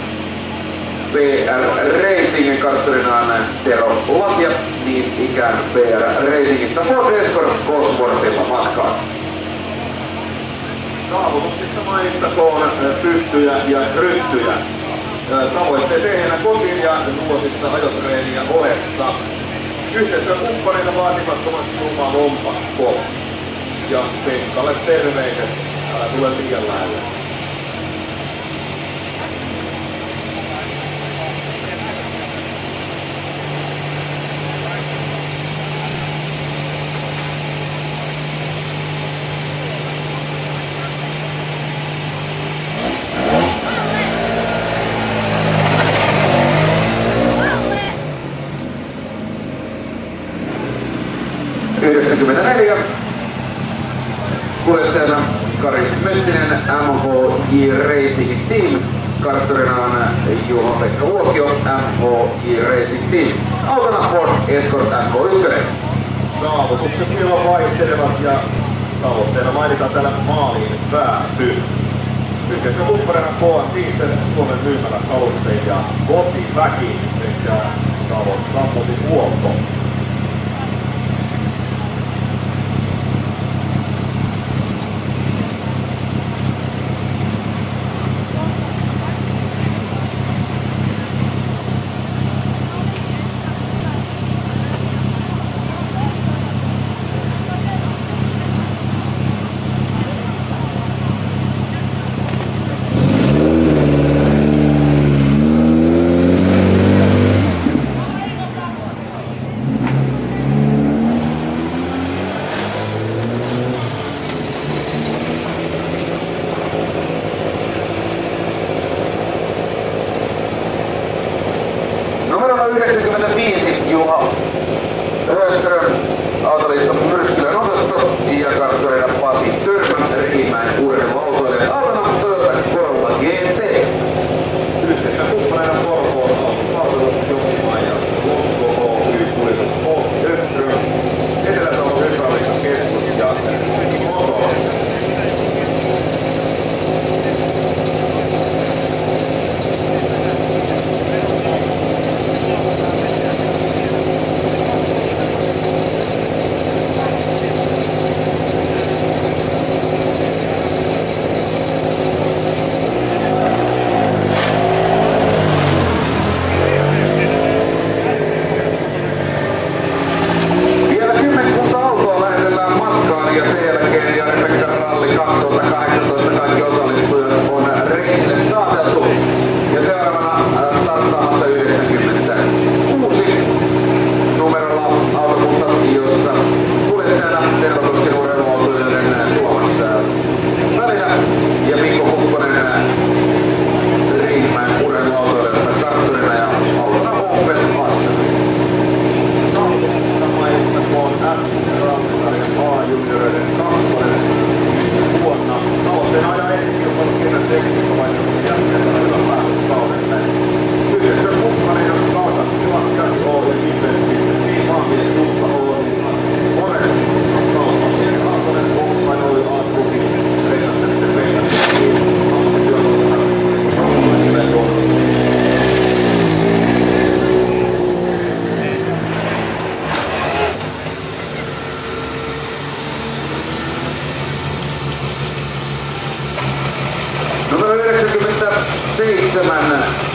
PR Racingin kartturinaan Tero Latja, niin ikään PR Racingista Ford Escort Cosworthilla matkaan. Saavutuksista mainittakoon pystyjä ja ryttyjä. Tavoitteet ehjänä kotiin ja nuosissa ajotreeniä ohessa. Yhteistyökumppanina vaatimattomasti Juma lompakko. Ja Pekkalle terveiset, älä tule liian lähelle. Kuljettajana Kari Möttinen, MHJ Racing Team, kartturinaan Juha-Pekka Vuokio, MHJ Racing Team, autona Ford Escort MK1. Saavutukset milloin vaihtelevat ja tavoitteena mainitaan täällä maaliin pääsy. Yhteistyökumppanina K.A. Diesel, Suomen myymälä kalustein ja kotiväki sekä Savon sammutinhuolto. Numero 95 Juha Röström, Autoliitto Myrskylän osasto ja kartturina Pasi Törmän, Riihimäen urheiluautoilijat autona Toyota Corolla GT. Yhteistyökumppanina Porvoon autopalvelut Jokimaa ja Lonko Oy kuljetus O. Öström, Etelä-Savon hydrauliikan keskus ja Motor.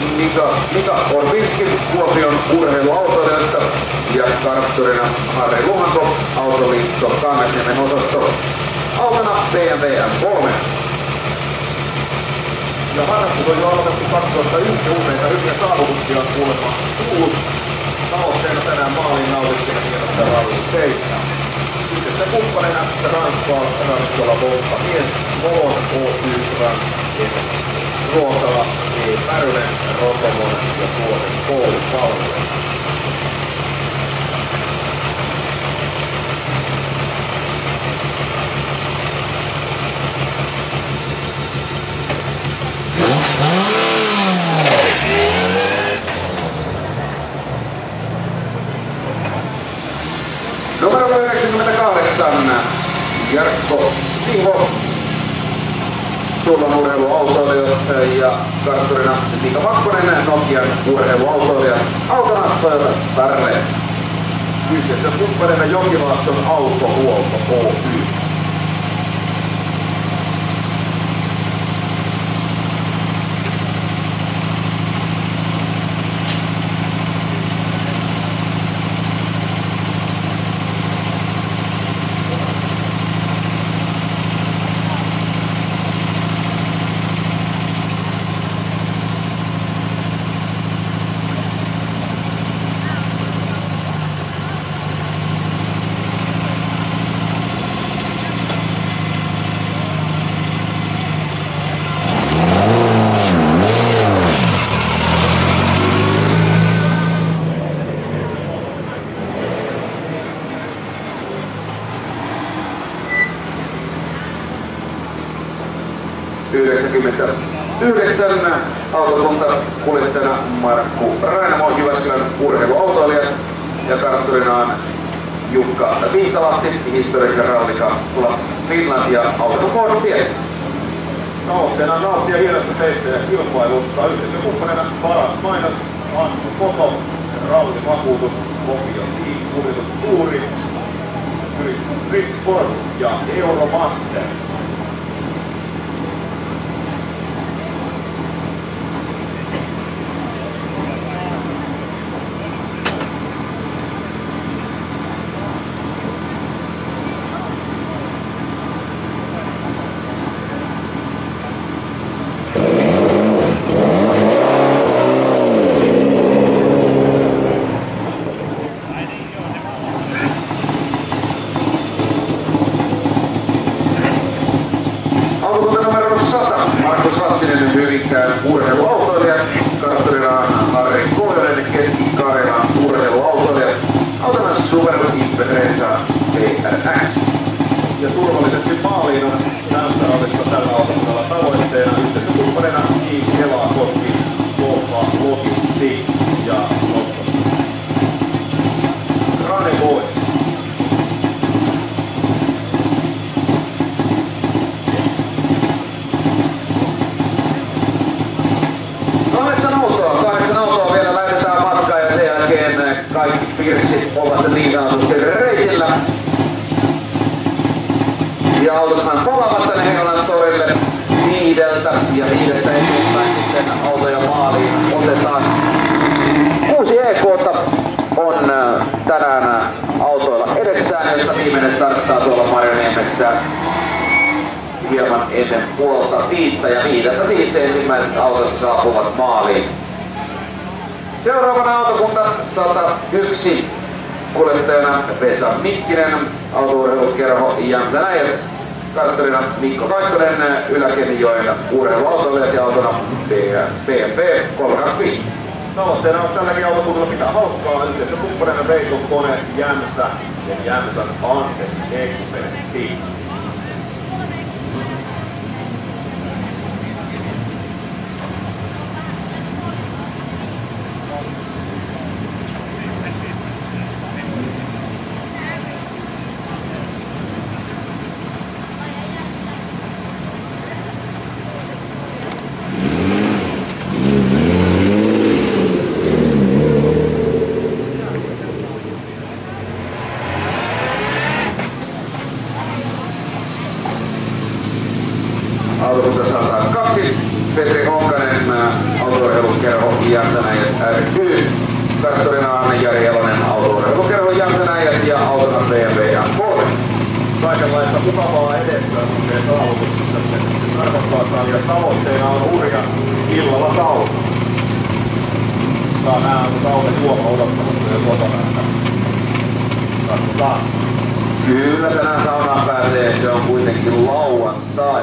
Mika Orpinski Kuopion urheiluautoilijoista ja kartturina Harri Luhanko Autoliitto Kangasniemen osasto. Autona BMW M3. Ja harrastus on jo aloitettu 2001 useita hyviä saavutuksia on kuulemma tullut. Tavoitteena tänään maaliin nautittiin hienosta rallin 7. Yhdessä kumppanina Ranskaa Ranskaa Volta Mies, Volon Oy Rans, Ruotala, E. Pärynen, Rotomonen ja Suomen koulupalvelu. Numero 98, Jarkko Siho, Tullon urheiluautoilija ja kartturina Mika Makkonen, Nokian urheiluautoilija, autona Toyota Starre. Kyseessä kumppanina Jokilaakson autohuolto Oy. Autokunta kuljettajana Markku Rainamo, Jyväskylän urheiluautoilija ja kartturinaan Jukka Viitalahti, Historic Rallika Finland ja Autokoon Ties. Tavoitteena on nauttia hienosta teistä ja kilpailusta. Yhdessä kumppanina paras mainos, Antti Foto, rallivakuutus, Lokio Team, kuljetus Tuuri, Street Sport ja Euromaster. Hyvinkään urheiluautoilija, kartturinaan Harri Koijonen, Keski-Karjalan urheiluautoilija, autona Subaru Impreza TRX. Ja turvallisesti maaliin on tässä rallissa tällä autolla tavoitteena yhteensä kumppanina Team Kelaa Koski, Volva Logistik ja Lotto. Rane Boys. Kahdeksan autoa vielä lähdetään matkaan ja sen jälkeen kaikki pirssit ovat niin sanotusti reitillä. Ja autothan palaavat tänne Heinolan torille Niideltä ja Niidestä eteenpäin sitten autoja maaliin otetaan. 6 EK:ta on tänään autoilla edessään, josta viimeinen starttaa tuolla Marjoniemessä hieman ennen 4:30 ja 5:00 siis ensimmäiset autot saapuvat maaliin. Seuraavana autokunta 101, kuljettajana Vesa Mikkinen, autourheilukerho Jämsänäjä, kartturina Mikko Kaikkonen, Yläkemijoen urheiluautoilijat ja autona BMW 325. Tavoitteena on tälläkin autokunnalla pitää hauskaa yhdessä kumppanina Veikko Kone Jämsä ja Jämsän Ante Expertti. Jantanäijät ry. Karttorina Anne Jari Jalonen, autourheilukerho Jantanäijät ja autona BMW M3. Kaikenlaista mukavaa edessä lukee saavutuksessa. Se tarkoittaa, että tavoitteena on hurja illalla sauna. Saa nähdä, kun saunan juoma odottamassa jo kotona. Katsotaan. Kyllä tänään saunaan pääsee, se on kuitenkin lauantai.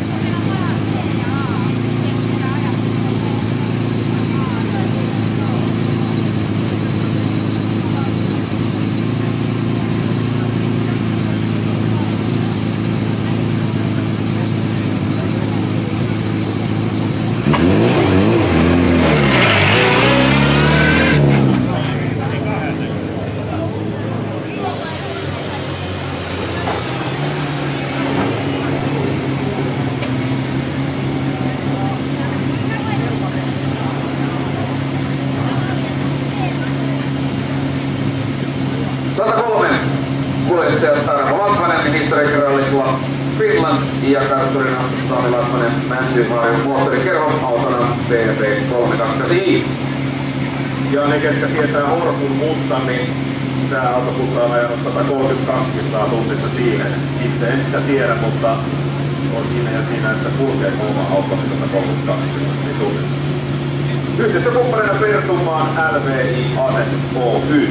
Kuljettajat Tarmo Latvanen, historiikkarallisella Finland ja kartturina Sami Latvanen, Mäntyharjun moottorikerho, autona BMW 328i. Ja ne, ketkä tietää Horpun mutta, niin tää autobussi on ajanut 132 km tunnissa siihen. Itse en sitä tiedä, mutta on siinä ja siinä, että kulkee oma auto 132 km tunnissa. Yhdessä kumppaneina Pertunmaan LVI Ase Oy.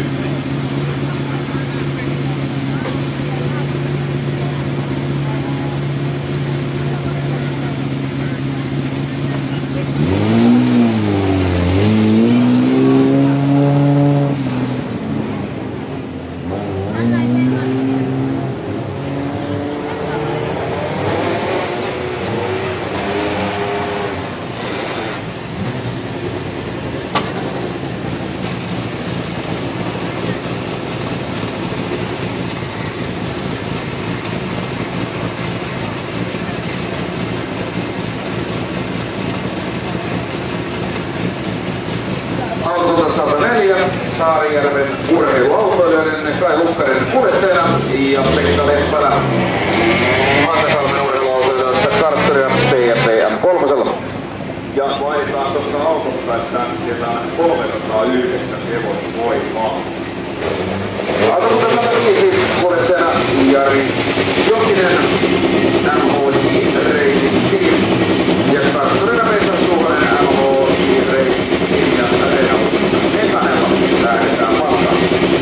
Saarijärven urheiluautoilijoiden Kai Lukkarin kuljettajana ja Pekka Leppälä Hantasalmen urheiluautoilijoista karttoria BMW M3. Ja mainitaan tuossa autossa, että siellä on 309 hevosvoimaa. Autokunta 5 kuljettajana Jari Jokinen MHI Racing Team ja karttorina Vesa Suhonen MHI Racing Team ja Renault Mekanella lähdetään vastaan.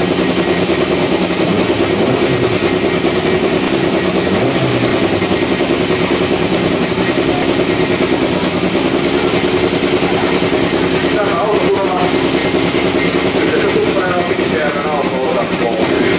Tämä autokunnalla yhdessä kumppaneena on Pitkäjärven autoosa Oy.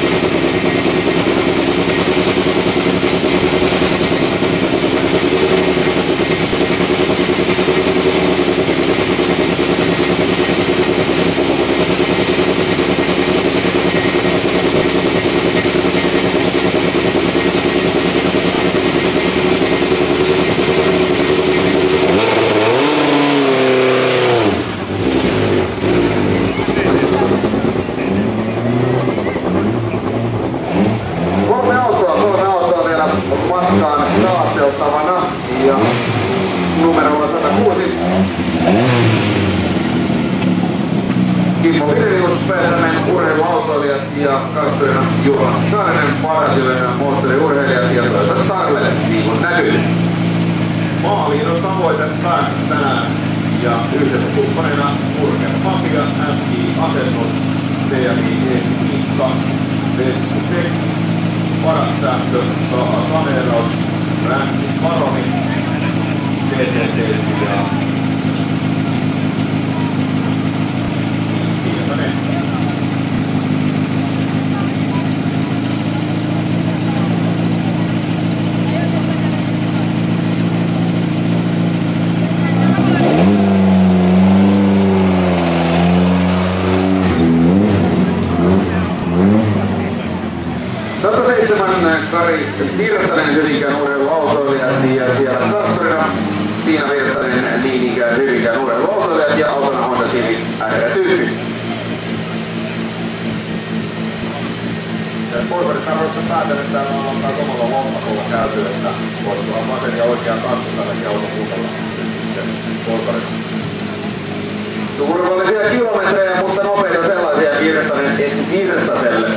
Kimmo Virilius, Pärsänen, urheiluautoilijat ja kartturina Juha Saarinen, Parasiloinen, moottoriurheilijat ja toisaalta Starle, niin kuin näkyy. Maaliin on tavoite päästä tänään ja yhdessä kumppaneina Urken Mafia, MI Asennus, TMI Miikka, Vesku Tek, Paras Sähkö, Saha Saneeraus, Ränsi Paromi, TTT ja Kari Virtanen, Hyvinkään urheiluautoilijat ja siellä kartturina Tiina Virtanen, Liinikään Hyvinkään urheiluautoilijat ja autona Honda Civic R-tyyppi. Porvarit arvoissa päätän, että täällä on alkaa omalla lompakolla käyty, että voisi tulla vasen ja oikean tasku tälläkin autopuutella. Porvarit. Turvallisia kilometrejä, mutta nopeita sellaisia Virtaselle.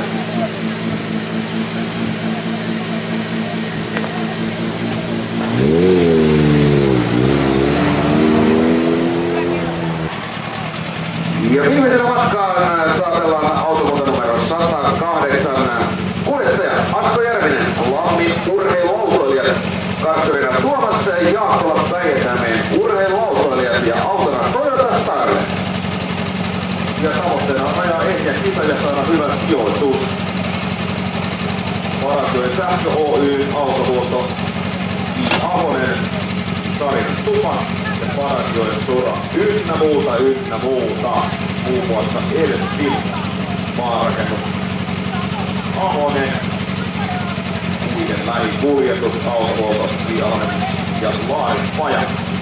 Ja viimeisenä matkaan saatellaan autokunta numero 108. Kuljettaja Asko Järvinen, Lammin urheiluautoilijat. Kartturina Tuomas Jaakkola Päijät-Hämeen urheiluautoilijat ja autona Toyota Starlet. Ja tavoitteena on ajaa ehjä kisa ja saada hyvä sijoitus. Parantyön Sähkö Oy, autohuolto I. Ahonen, Sari Tuma ja Parantyön Sura. Ynnä muuta. Muun muassa Eltti, maarakennus Ahonen, niiden lähikuljetus, autohuolto I. Ahonen ja Laarin Paja.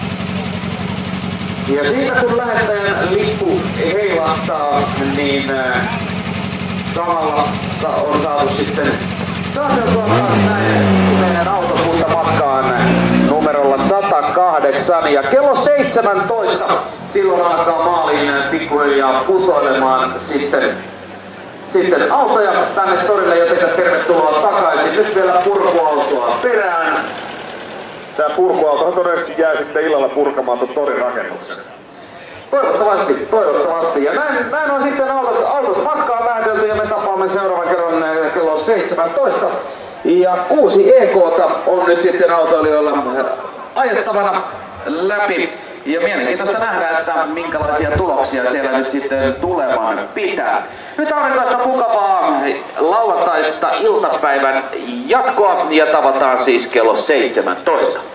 Ja siitä kun lähettäjän lippu heilahtaa, niin samalla on saatu sitten saateltua näin meidän autokunta matkaan numerolla 108 ja kello 17 silloin alkaa maaliin pikkuhiljaa putoilemaan sitten autoja tänne torille, joten tervetuloa takaisin. Nyt vielä purkuautoa perään. Tää purkuautohan todennäköisesti jää sitten illalla purkamaan tuon torin rakennuksen. Toivottavasti. Ja näin on sitten autot matkaan lähetelty ja me tapaamme seuraavan kerran kello 17. Ja 6 EK:ta on nyt sitten autoilijoilla ajettavana läpi. Ja mielenkiintoista nähdä, että minkälaisia tuloksia siellä nyt sitten tulemaan pitää. Nyt aurinkoista mukavaa lauantaista iltapäivän jatkoa ja tavataan siis kello 17.